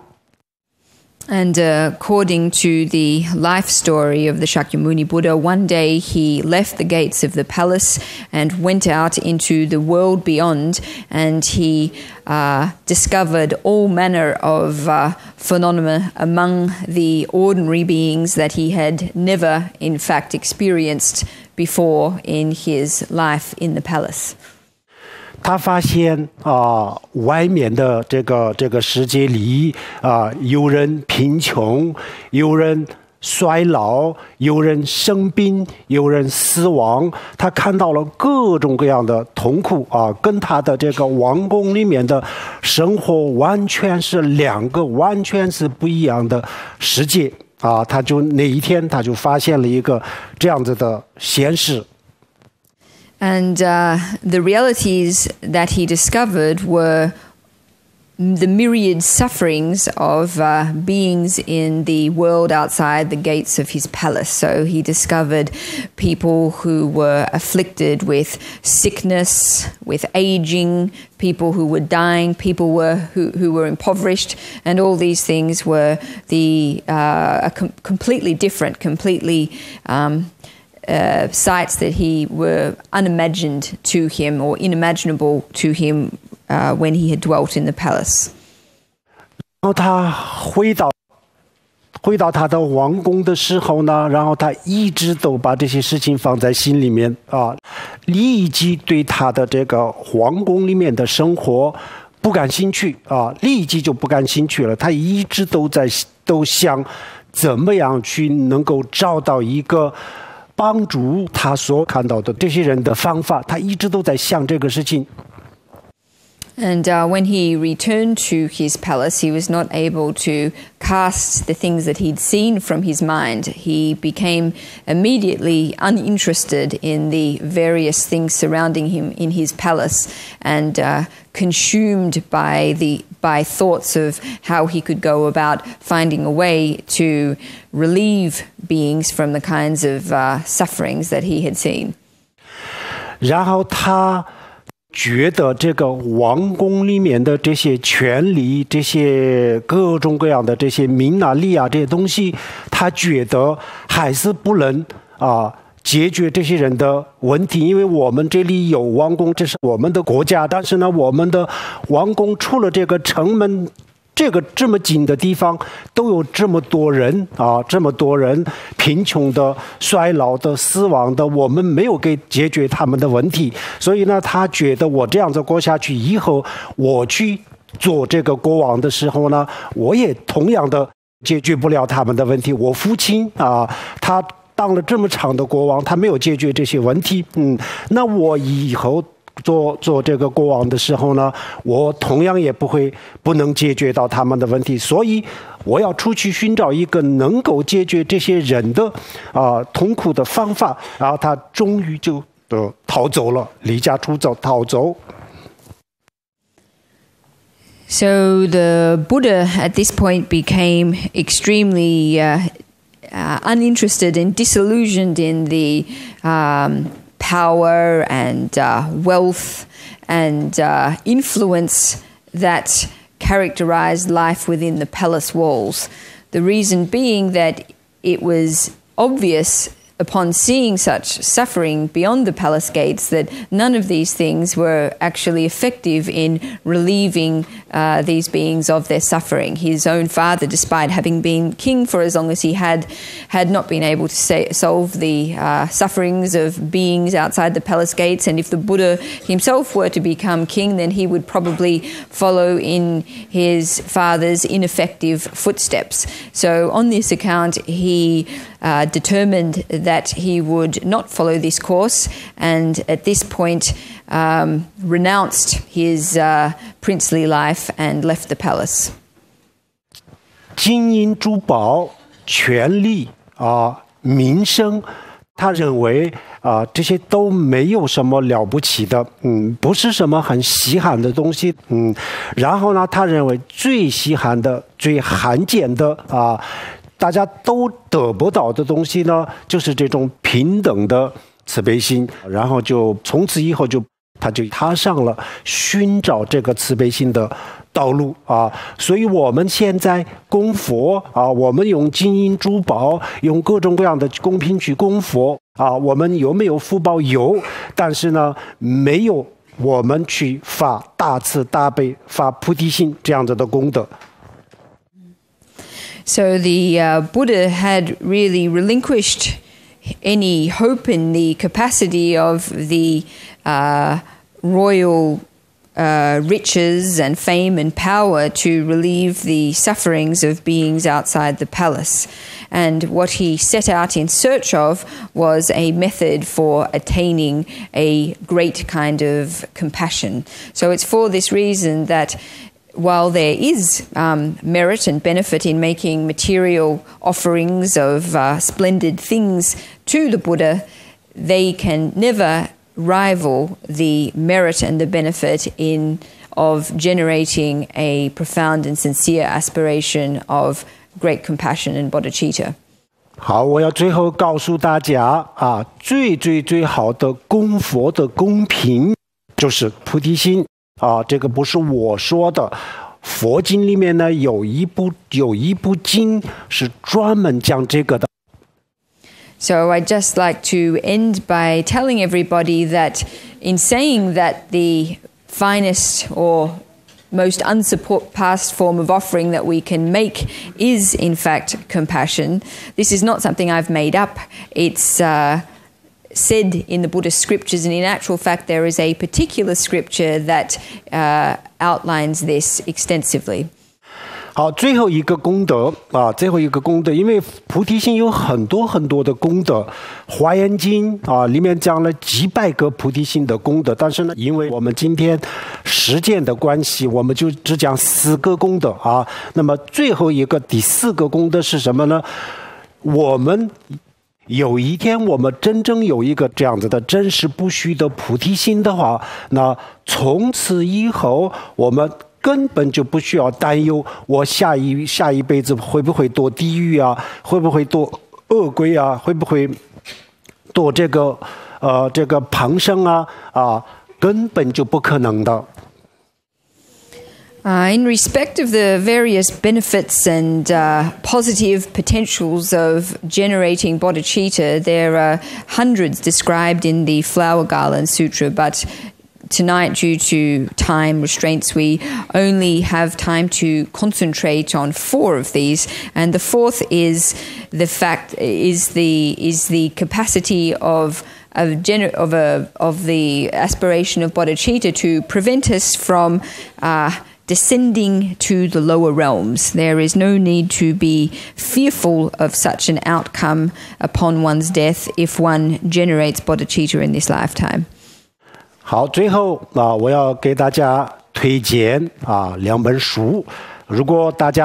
[SPEAKER 2] And according to the life story of the Shakyamuni Buddha, one day he left the gates of the palace and went out into the world beyond, and he discovered all manner of phenomena among the ordinary beings that he had never, in fact, experienced before in his life in the palace.
[SPEAKER 3] 他发现外面的这个世界里有人贫穷，有人衰老，有人生病，有人死亡。他看到了各种各样的痛苦跟他的这个王宫里面的生活完全是两个完全是不一样的世界他就那一天他就发现了一个这样子的现实。
[SPEAKER 2] And the realities that he discovered were the myriad sufferings of beings in the world outside the gates of his palace. So he discovered people who were afflicted with sickness, with aging, people who were dying, people who were impoverished, and all these things were completely different, completely sights that he were unimagined to him or unimaginable to him when he had dwelt in the palace.
[SPEAKER 3] 然后他回到他的王宫的时候呢，然后他一直都把这些事情放在心里面立即对他的这个皇宫里面的生活不感兴趣立即就不感兴趣了。他一直都想怎么样去能够找到一个帮助他所看到的这些人的方法，他一直都在想这个事情。
[SPEAKER 2] And when he returned to his palace, he was not able to cast the things that he'd seen from his mind. He became immediately uninterested in the various things surrounding him in his palace and consumed by thoughts of how he could go about finding a way to relieve beings from the kinds of sufferings that he had seen.
[SPEAKER 3] 然后他觉得这个王宫里面的这些权利，这些各种各样的这些名利这些东西，他觉得还是不能解决这些人的问题。因为我们这里有王宫，这是我们的国家，但是呢，我们的王宫除了这个城门这么近的地方都有这么多人这么多人贫穷的、衰老的、死亡的，我们没有给解决他们的问题。所以呢，他觉得我这样子过下去以后，我去做这个国王的时候呢，我也同样的解决不了他们的问题。我父亲他当了这么长的国王，他没有解决这些问题。那我以后做这个国王的时候呢，我同样也不能解决到他们的问题，所以我要出去寻找一个能够解决这些人的痛苦的方法。然后他终于就就逃走了，离家出走，逃走。
[SPEAKER 2] So the Buddha at this point became extremely uninterested and disillusioned in the power and wealth and influence that characterized life within the palace walls. The reason being that it was obvious upon seeing such suffering beyond the palace gates that none of these things were actually effective in relieving these beings of their suffering. His own father, despite having been king for as long as he had not been able to solve the sufferings of beings outside the palace gates, and if the Buddha himself were to become king, then he would probably follow in his father's ineffective footsteps. So on this account, he determined that he would not follow this course, and at this point renounced his princely life and left the palace.
[SPEAKER 3] 金银珠宝、权力名声，他认为这些都没有什么了不起的，不是什么很稀罕的东西，然后呢，他认为最稀罕的、最罕见的大家都得不到的东西呢，就是这种平等的慈悲心。然后就从此以后他就踏上了寻找这个慈悲心的道路所以我们现在供佛我们用金银珠宝，用各种各样的供品去供佛我们有没有福报？有，但是呢，没有我们去发大慈大悲、发菩提心这样子的功德。
[SPEAKER 2] So the Buddha had really relinquished any hope in the capacity of the royal riches and fame and power to relieve the sufferings of beings outside the palace. And what he set out in search of was a method for attaining a great kind of compassion. So it's for this reason that while there is merit and benefit in making material offerings of splendid things to the Buddha, they can never rival the merit and the benefit of generating a profound and sincere aspiration of great compassion and bodhicitta.
[SPEAKER 3] 好，我要最后告诉大家最好的供佛的供品就是菩提心这个不是我说的，佛经里面呢有一部经是专门讲这个的。
[SPEAKER 2] So I'd just like to end by telling everybody that in saying that the finest or most unsurpassed form of offering that we can make is in fact compassion, this is not something I've made up. It's said in the Buddhist scriptures, and in actual fact there is a particular scripture that outlines this extensively.
[SPEAKER 3] 好，最后一个功德因为菩提心有很多的功德，华严经里面讲了几百个菩提心的功德，但是呢，因为我们今天时间的关系，我们就只讲4个功德那么最后一个第4个功德是什么呢？我们有一天我们真正有一个这样子的真实不虚的菩提心的话，那从此以后我们根本就不需要担忧我下一辈子会不会堕地狱会不会堕恶鬼会不会堕这个旁生根本就不可能的。
[SPEAKER 2] In respect of the various benefits and positive potentials of generating bodhicitta, there are hundreds described in the Flower Garland Sutra, but tonight, due to time restraints, we only have time to concentrate on 4 of these, and the 4th is the capacity of the aspiration of bodhicitta to prevent us from descending to the lower realms. There is no need to be fearful of such an outcome upon one's death if one generates bodhicitta in this lifetime.
[SPEAKER 3] 好，最后我要给大家推荐2本书。如果大家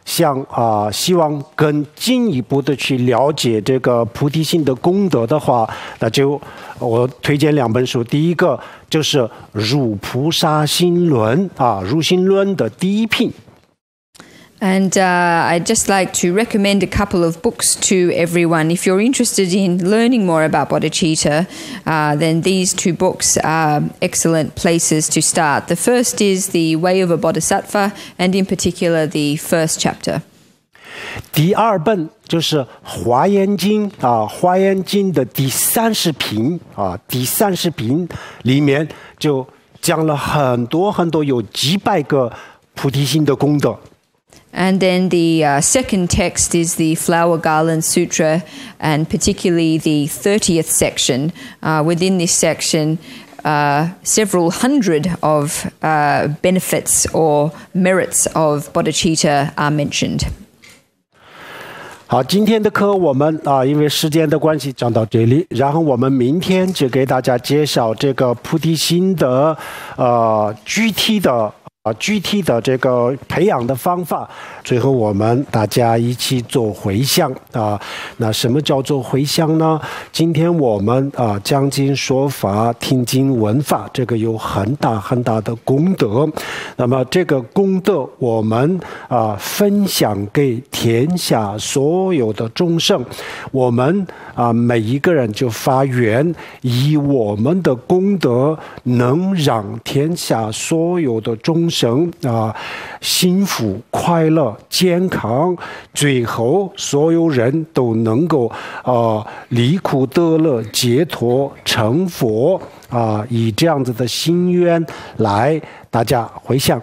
[SPEAKER 3] 希望更进一步的去了解这个菩提心的功德的话，那就我推荐2本书。第一个就是《入菩萨心论》入心论的第一品。
[SPEAKER 2] And I'd just like to recommend a couple of books to everyone. If you're interested in learning more about bodhicitta, then these 2 books are excellent places to start. The first is The Way of a Bodhisattva, and in particular the first chapter.
[SPEAKER 3] 第2本就是《华严经》《华严经》的第30品第30品里面就讲了很多很多有几百个菩提心的功德。
[SPEAKER 2] And then the second text is the Flower Garland Sutra, and particularly the 30th section. Within this section, several hundred of benefits or merits of bodhicitta are mentioned.
[SPEAKER 3] 好，今天的课我们因为时间的关系讲到这里，然后我们明天就给大家介绍这个菩提心的具体的这个培养的方法，最后我们大家一起做回向那什么叫做回向呢？今天我们讲经说法、听经闻法，这个有很大很大的功德。那么这个功德我们分享给天下所有的众生，我们每一个人就发愿，以我们的功德能让天下所有的众生幸福、快乐、健康，最后所有人都能够离苦得乐、解脱成佛以这样子的心愿来大家回向。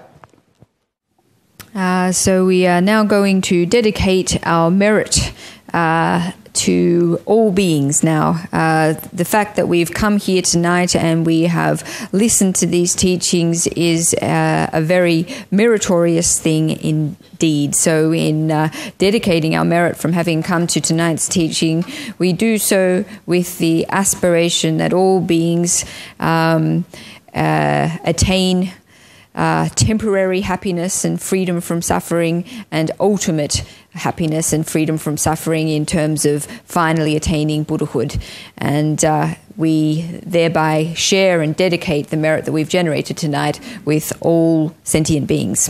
[SPEAKER 2] So we are now going to dedicate our merit to all beings now. The fact that we've come here tonight and we have listened to these teachings is a very meritorious thing indeed. So in dedicating our merit from having come to tonight's teaching, we do so with the aspiration that all beings attain temporary happiness and freedom from suffering, and ultimate happiness and freedom from suffering in terms of finally attaining Buddhahood. And we thereby share and dedicate the merit that we've generated tonight with all sentient beings.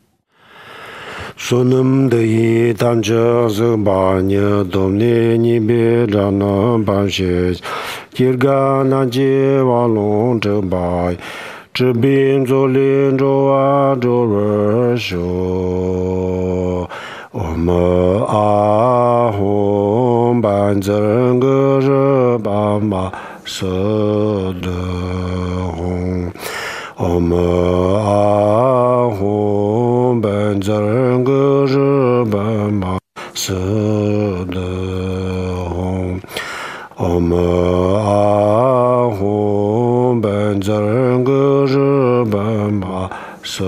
[SPEAKER 1] Sunam de tanja zbanya domne ni be rana banshe kirga na je walong zhe bai zhi bin zhou lin zhou a zhou ren shou Om a hum ban zhen ge zhe ba ma se de hong Om a hum ban zhen ge zhe ba ma se de hong Om a hum ban zhen ge zhe ba ma se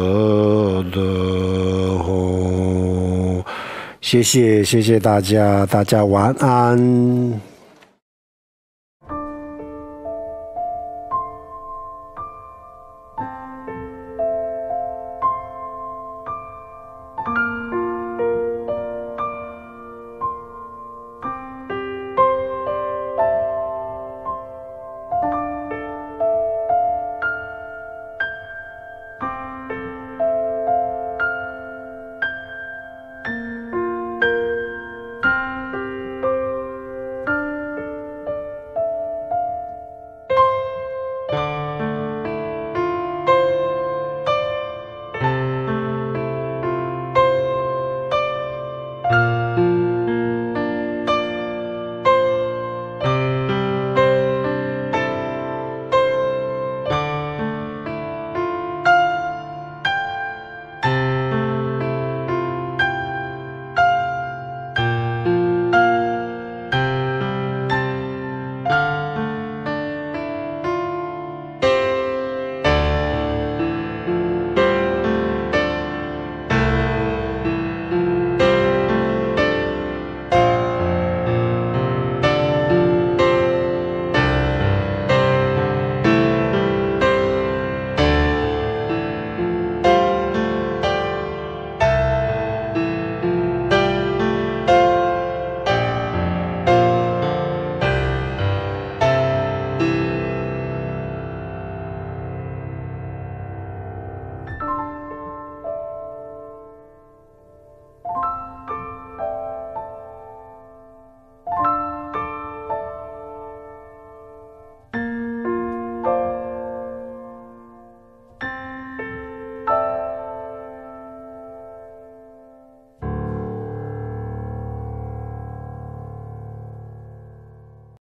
[SPEAKER 1] de hong 谢谢大家，大家晚安。